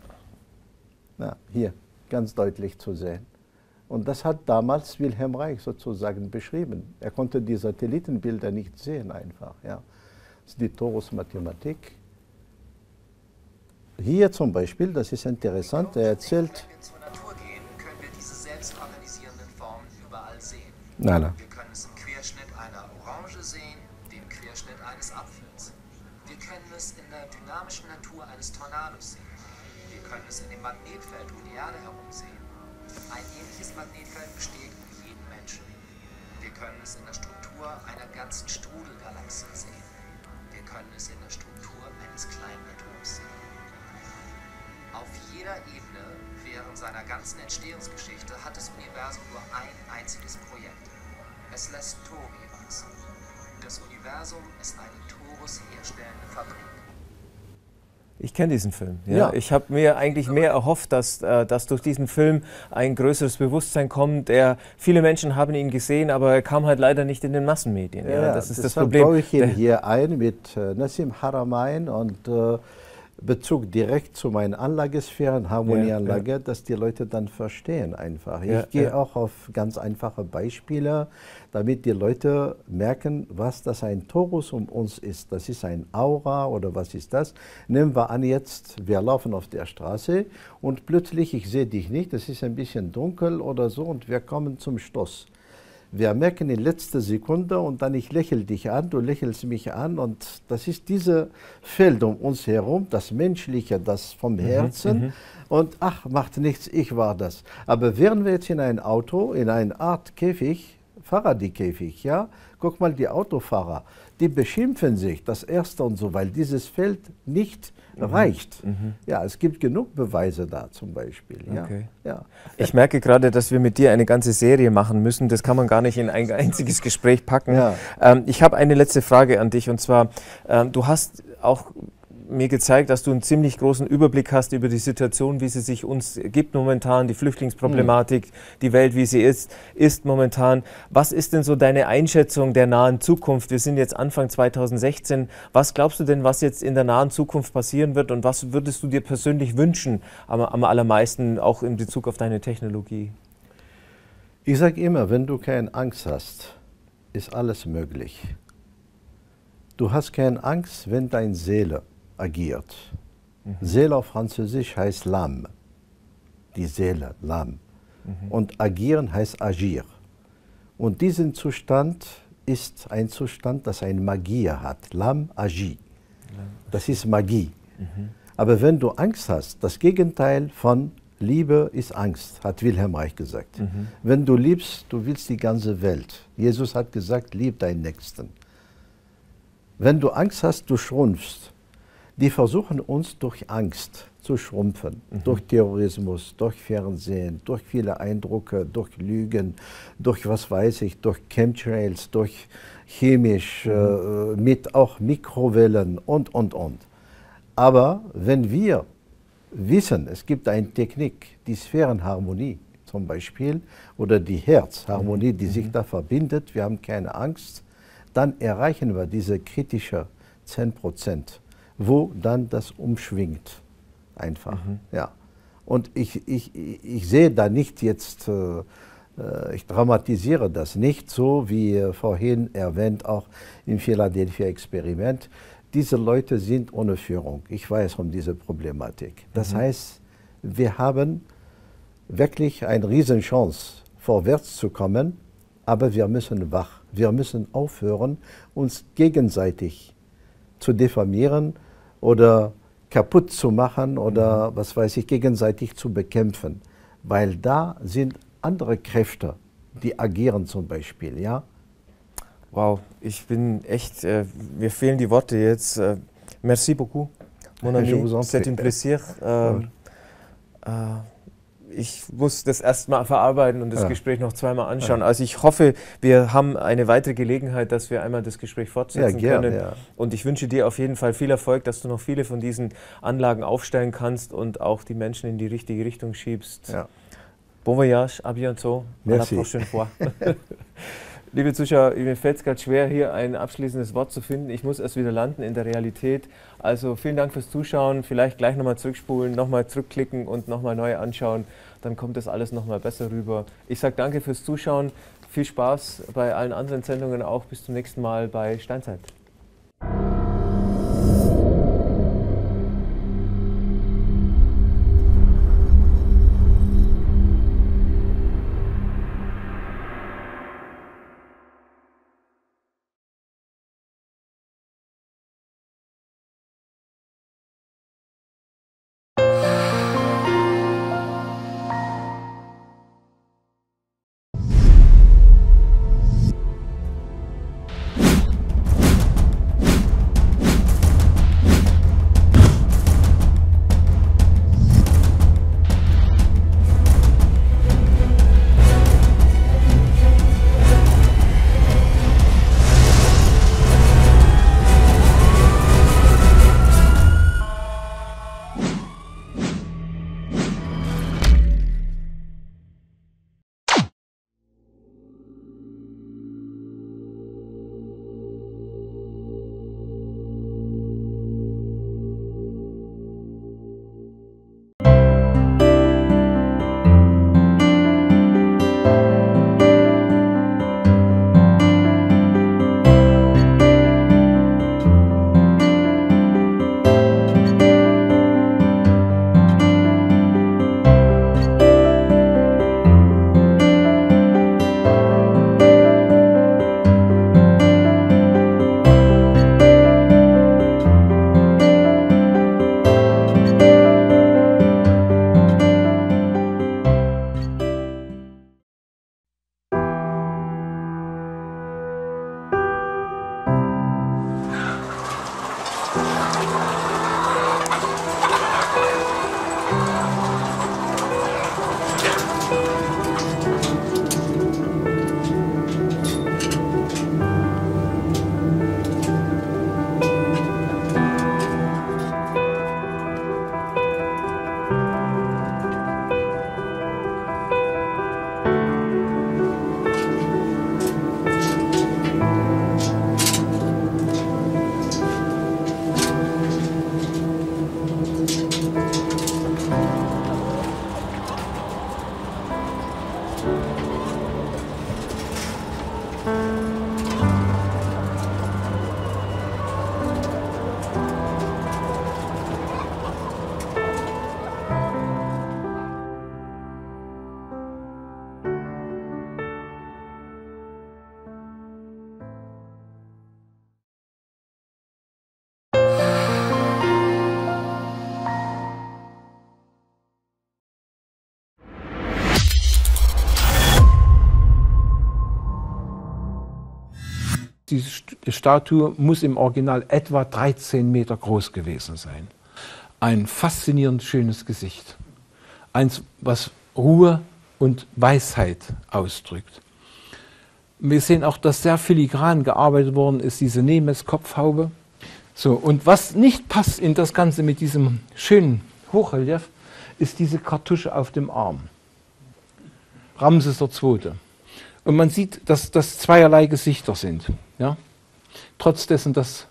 Ja, hier, ganz deutlich zu sehen. Und das hat damals Wilhelm Reich sozusagen beschrieben. Er konnte die Satellitenbilder nicht sehen einfach. Ja. Das ist die Torus-Mathematik. Hier zum Beispiel, das ist interessant, er erzählt... Wenn wir zur Natur gehen, können wir diese selbstorganisierenden Formen überall sehen. Nein, nein. Wir können es im Querschnitt einer Orange sehen, dem Querschnitt eines Apfels. Wir können es in der dynamischen Natur eines Tornados sehen. Wir können es in dem Magnetfeld um die Erde herum sehen. Ein ähnliches Magnetfeld besteht in jedem Menschen. Wir können es in der Struktur einer ganzen Strudelgalaxie sehen. Wir können es in der Struktur eines kleinen Atoms sehen. Auf jeder Ebene während seiner ganzen Entstehungsgeschichte hat das Universum nur ein einziges Projekt. Es lässt Tori wachsen. Das Universum ist eine Torus herstellende Fabrik. Ich kenne diesen Film. Ja. Ja. Ich habe mir eigentlich mehr erhofft, dass, äh, dass durch diesen Film ein größeres Bewusstsein kommt. Der, viele Menschen haben ihn gesehen, aber er kam halt leider nicht in den Massenmedien. Ja, Ja, das ist das deshalb Problem. baue ich ihn Der- hier ein mit äh, Nassim Haramein und äh, Bezug direkt zu meinen Anlagesphären, Harmonieanlage, Ja, dass die Leute dann verstehen einfach. Ja, Ich gehe ja. auch auf ganz einfache Beispiele, damit die Leute merken, was das ein Torus um uns ist. Das ist ein Aura oder was ist das? Nehmen wir an jetzt, wir laufen auf der Straße und plötzlich, ich sehe dich nicht, es ist ein bisschen dunkel oder so und wir kommen zum Stoß. Wir merken in letzter Sekunde und dann ich lächle dich an, du lächelst mich an und das ist dieses Feld um uns herum, das Menschliche, das vom Herzen und ach, macht nichts, ich war das. Aber wären wir jetzt in ein Auto, in eine Art Käfig, Fahrradkäfig, ja. Guck mal, die Autofahrer, die beschimpfen sich, das Erste und so, weil dieses Feld nicht mhm. reicht. Mhm. Ja, es gibt genug Beweise da zum Beispiel. Ja. Okay. Ja. Ich merke gerade, dass wir mit dir eine ganze Serie machen müssen. Das kann man gar nicht in ein einziges Gespräch packen. Ja. Ähm, ich habe eine letzte Frage an dich, und zwar, ähm, du hast auch mir gezeigt, dass du einen ziemlich großen Überblick hast über die Situation, wie sie sich uns gibt momentan, die Flüchtlingsproblematik, mhm. die Welt, wie sie ist, ist momentan. Was ist denn so deine Einschätzung der nahen Zukunft? Wir sind jetzt Anfang zweitausendsechzehn. Was glaubst du denn, was jetzt in der nahen Zukunft passieren wird, und was würdest du dir persönlich wünschen, am, am allermeisten, auch in Bezug auf deine Technologie? Ich sage immer, wenn du keine Angst hast, ist alles möglich. Du hast keine Angst, wenn deine Seele agiert. Mhm. Seele auf Französisch heißt l'âme, die Seele, l'âme. Mhm. Und agieren heißt agir. Und diesen Zustand ist ein Zustand, das eine Magie hat. L'âme agit. Das ist Magie. Mhm. Aber wenn du Angst hast, das Gegenteil von Liebe ist Angst, hat Wilhelm Reich gesagt. Mhm. Wenn du liebst, du willst die ganze Welt. Jesus hat gesagt, lieb deinen Nächsten. Wenn du Angst hast, du schrumpfst. Die versuchen uns durch Angst zu schrumpfen, mhm. durch Terrorismus, durch Fernsehen, durch viele Eindrücke, durch Lügen, durch was weiß ich, durch Chemtrails, durch chemisch, mhm. äh, mit auch Mikrowellen und, und, und. Aber wenn wir wissen, es gibt eine Technik, die Sphärenharmonie zum Beispiel, oder die Herzharmonie, die mhm. sich da verbindet, wir haben keine Angst, dann erreichen wir diese kritische zehn Prozent. Wo dann das umschwingt, einfach. Mhm. Ja. Und ich, ich, ich sehe da nicht jetzt, äh, ich dramatisiere das nicht so, wie vorhin erwähnt, auch im Philadelphia-Experiment. Diese Leute sind ohne Führung. Ich weiß um diese Problematik. Das mhm. heißt, wir haben wirklich eine Riesenchance, vorwärts zu kommen, aber wir müssen wach. Wir müssen aufhören, uns gegenseitig zu diffamieren oder kaputt zu machen oder, mhm. was weiß ich, gegenseitig zu bekämpfen. Weil da sind andere Kräfte, die agieren zum Beispiel, ja. Wow, ich bin echt, äh, mir fehlen die Worte jetzt. Äh, merci beaucoup, mon ami, c'est un plaisir. Ähm, äh, ich muss das erstmal verarbeiten und das ja. Gespräch noch zweimal anschauen. Ja. Also ich hoffe, wir haben eine weitere Gelegenheit, dass wir einmal das Gespräch fortsetzen ja, gern, können. Ja. Und ich wünsche dir auf jeden Fall viel Erfolg, dass du noch viele von diesen Anlagen aufstellen kannst und auch die Menschen in die richtige Richtung schiebst. Ja. Bon voyage, à bientôt, à la prochaine fois. Liebe Zuschauer, mir fällt es gerade schwer, hier ein abschließendes Wort zu finden. Ich muss erst wieder landen in der Realität. Also vielen Dank fürs Zuschauen. Vielleicht gleich nochmal zurückspulen, nochmal zurückklicken und nochmal neu anschauen. Dann kommt das alles nochmal besser rüber. Ich sage danke fürs Zuschauen. Viel Spaß bei allen anderen Sendungen auch. Bis zum nächsten Mal bei Steinzeit. die Statue muss im Original etwa dreizehn Meter groß gewesen sein. Ein faszinierend schönes Gesicht. Eins, was Ruhe und Weisheit ausdrückt. Wir sehen auch, dass sehr filigran gearbeitet worden ist, diese Nemes-Kopfhaube. So, und was nicht passt in das Ganze mit diesem schönen Hochrelief, ist diese Kartusche auf dem Arm. Ramses der Zweite. Und man sieht, dass das zweierlei Gesichter sind. Ja? Trotz dessen, dass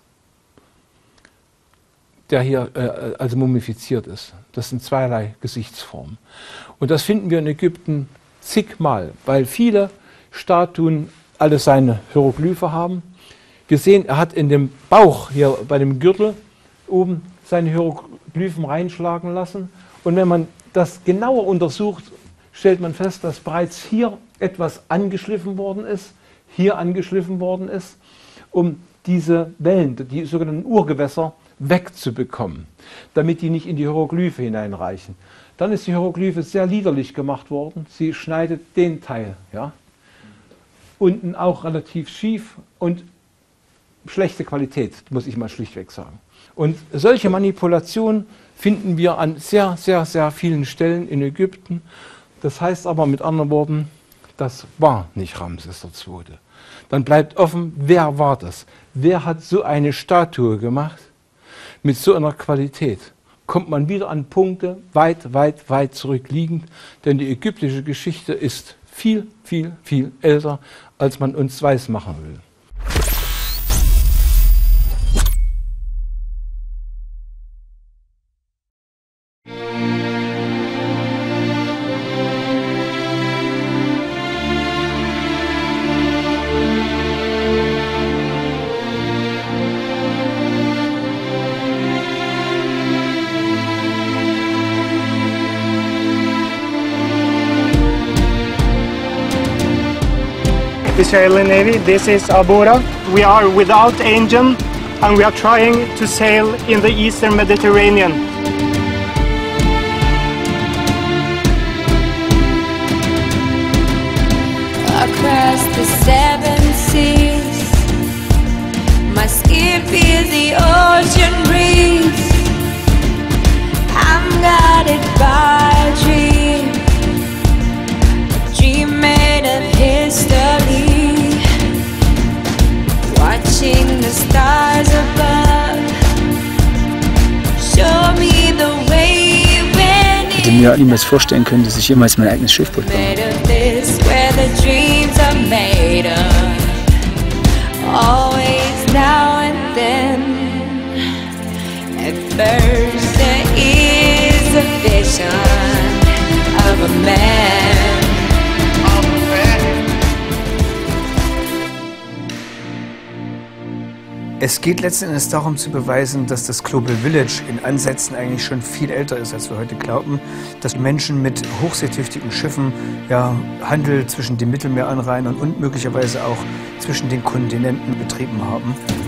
der hier äh, also mumifiziert ist. Das sind zweierlei Gesichtsformen. Und das finden wir in Ägypten zigmal, weil viele Statuen alle seine Hieroglyphe haben. Wir sehen, er hat in dem Bauch hier bei dem Gürtel oben seine Hieroglyphen reinschlagen lassen. Und wenn man das genauer untersucht, stellt man fest, dass bereits hier etwas angeschliffen worden ist, hier angeschliffen worden ist, um diese Wellen, die sogenannten Urgewässer, wegzubekommen, damit die nicht in die Hieroglyphe hineinreichen. Dann ist die Hieroglyphe sehr liederlich gemacht worden. Sie schneidet den Teil, ja, unten auch relativ schief und schlechte Qualität, muss ich mal schlichtweg sagen. Und solche Manipulationen finden wir an sehr, sehr, sehr vielen Stellen in Ägypten. Das heißt aber mit anderen Worten, das war nicht Ramses der Zweite. Dann bleibt offen, wer war das? Wer hat so eine Statue gemacht mit so einer Qualität? Kommt man wieder an Punkte weit, weit, weit zurückliegend, denn die ägyptische Geschichte ist viel, viel, viel älter, als man uns weiß machen will. Israeli Navy, this is Abora. We are without engine and we are trying to sail in the Eastern Mediterranean. Across the seven seas, my skin feels the ocean breeze. I'm guided by a dream, a dream made of history. Watching the stars above, show me the way when ich hätte mir niemals vorstellen können, dass ich jemals mein eigenes Schiff baue. Es geht letzten Endes darum zu beweisen, dass das Global Village in Ansätzen eigentlich schon viel älter ist, als wir heute glauben. Dass Menschen mit hochseetüchtigen Schiffen ja, Handel zwischen den Mittelmeeranrainern und möglicherweise auch zwischen den Kontinenten betrieben haben.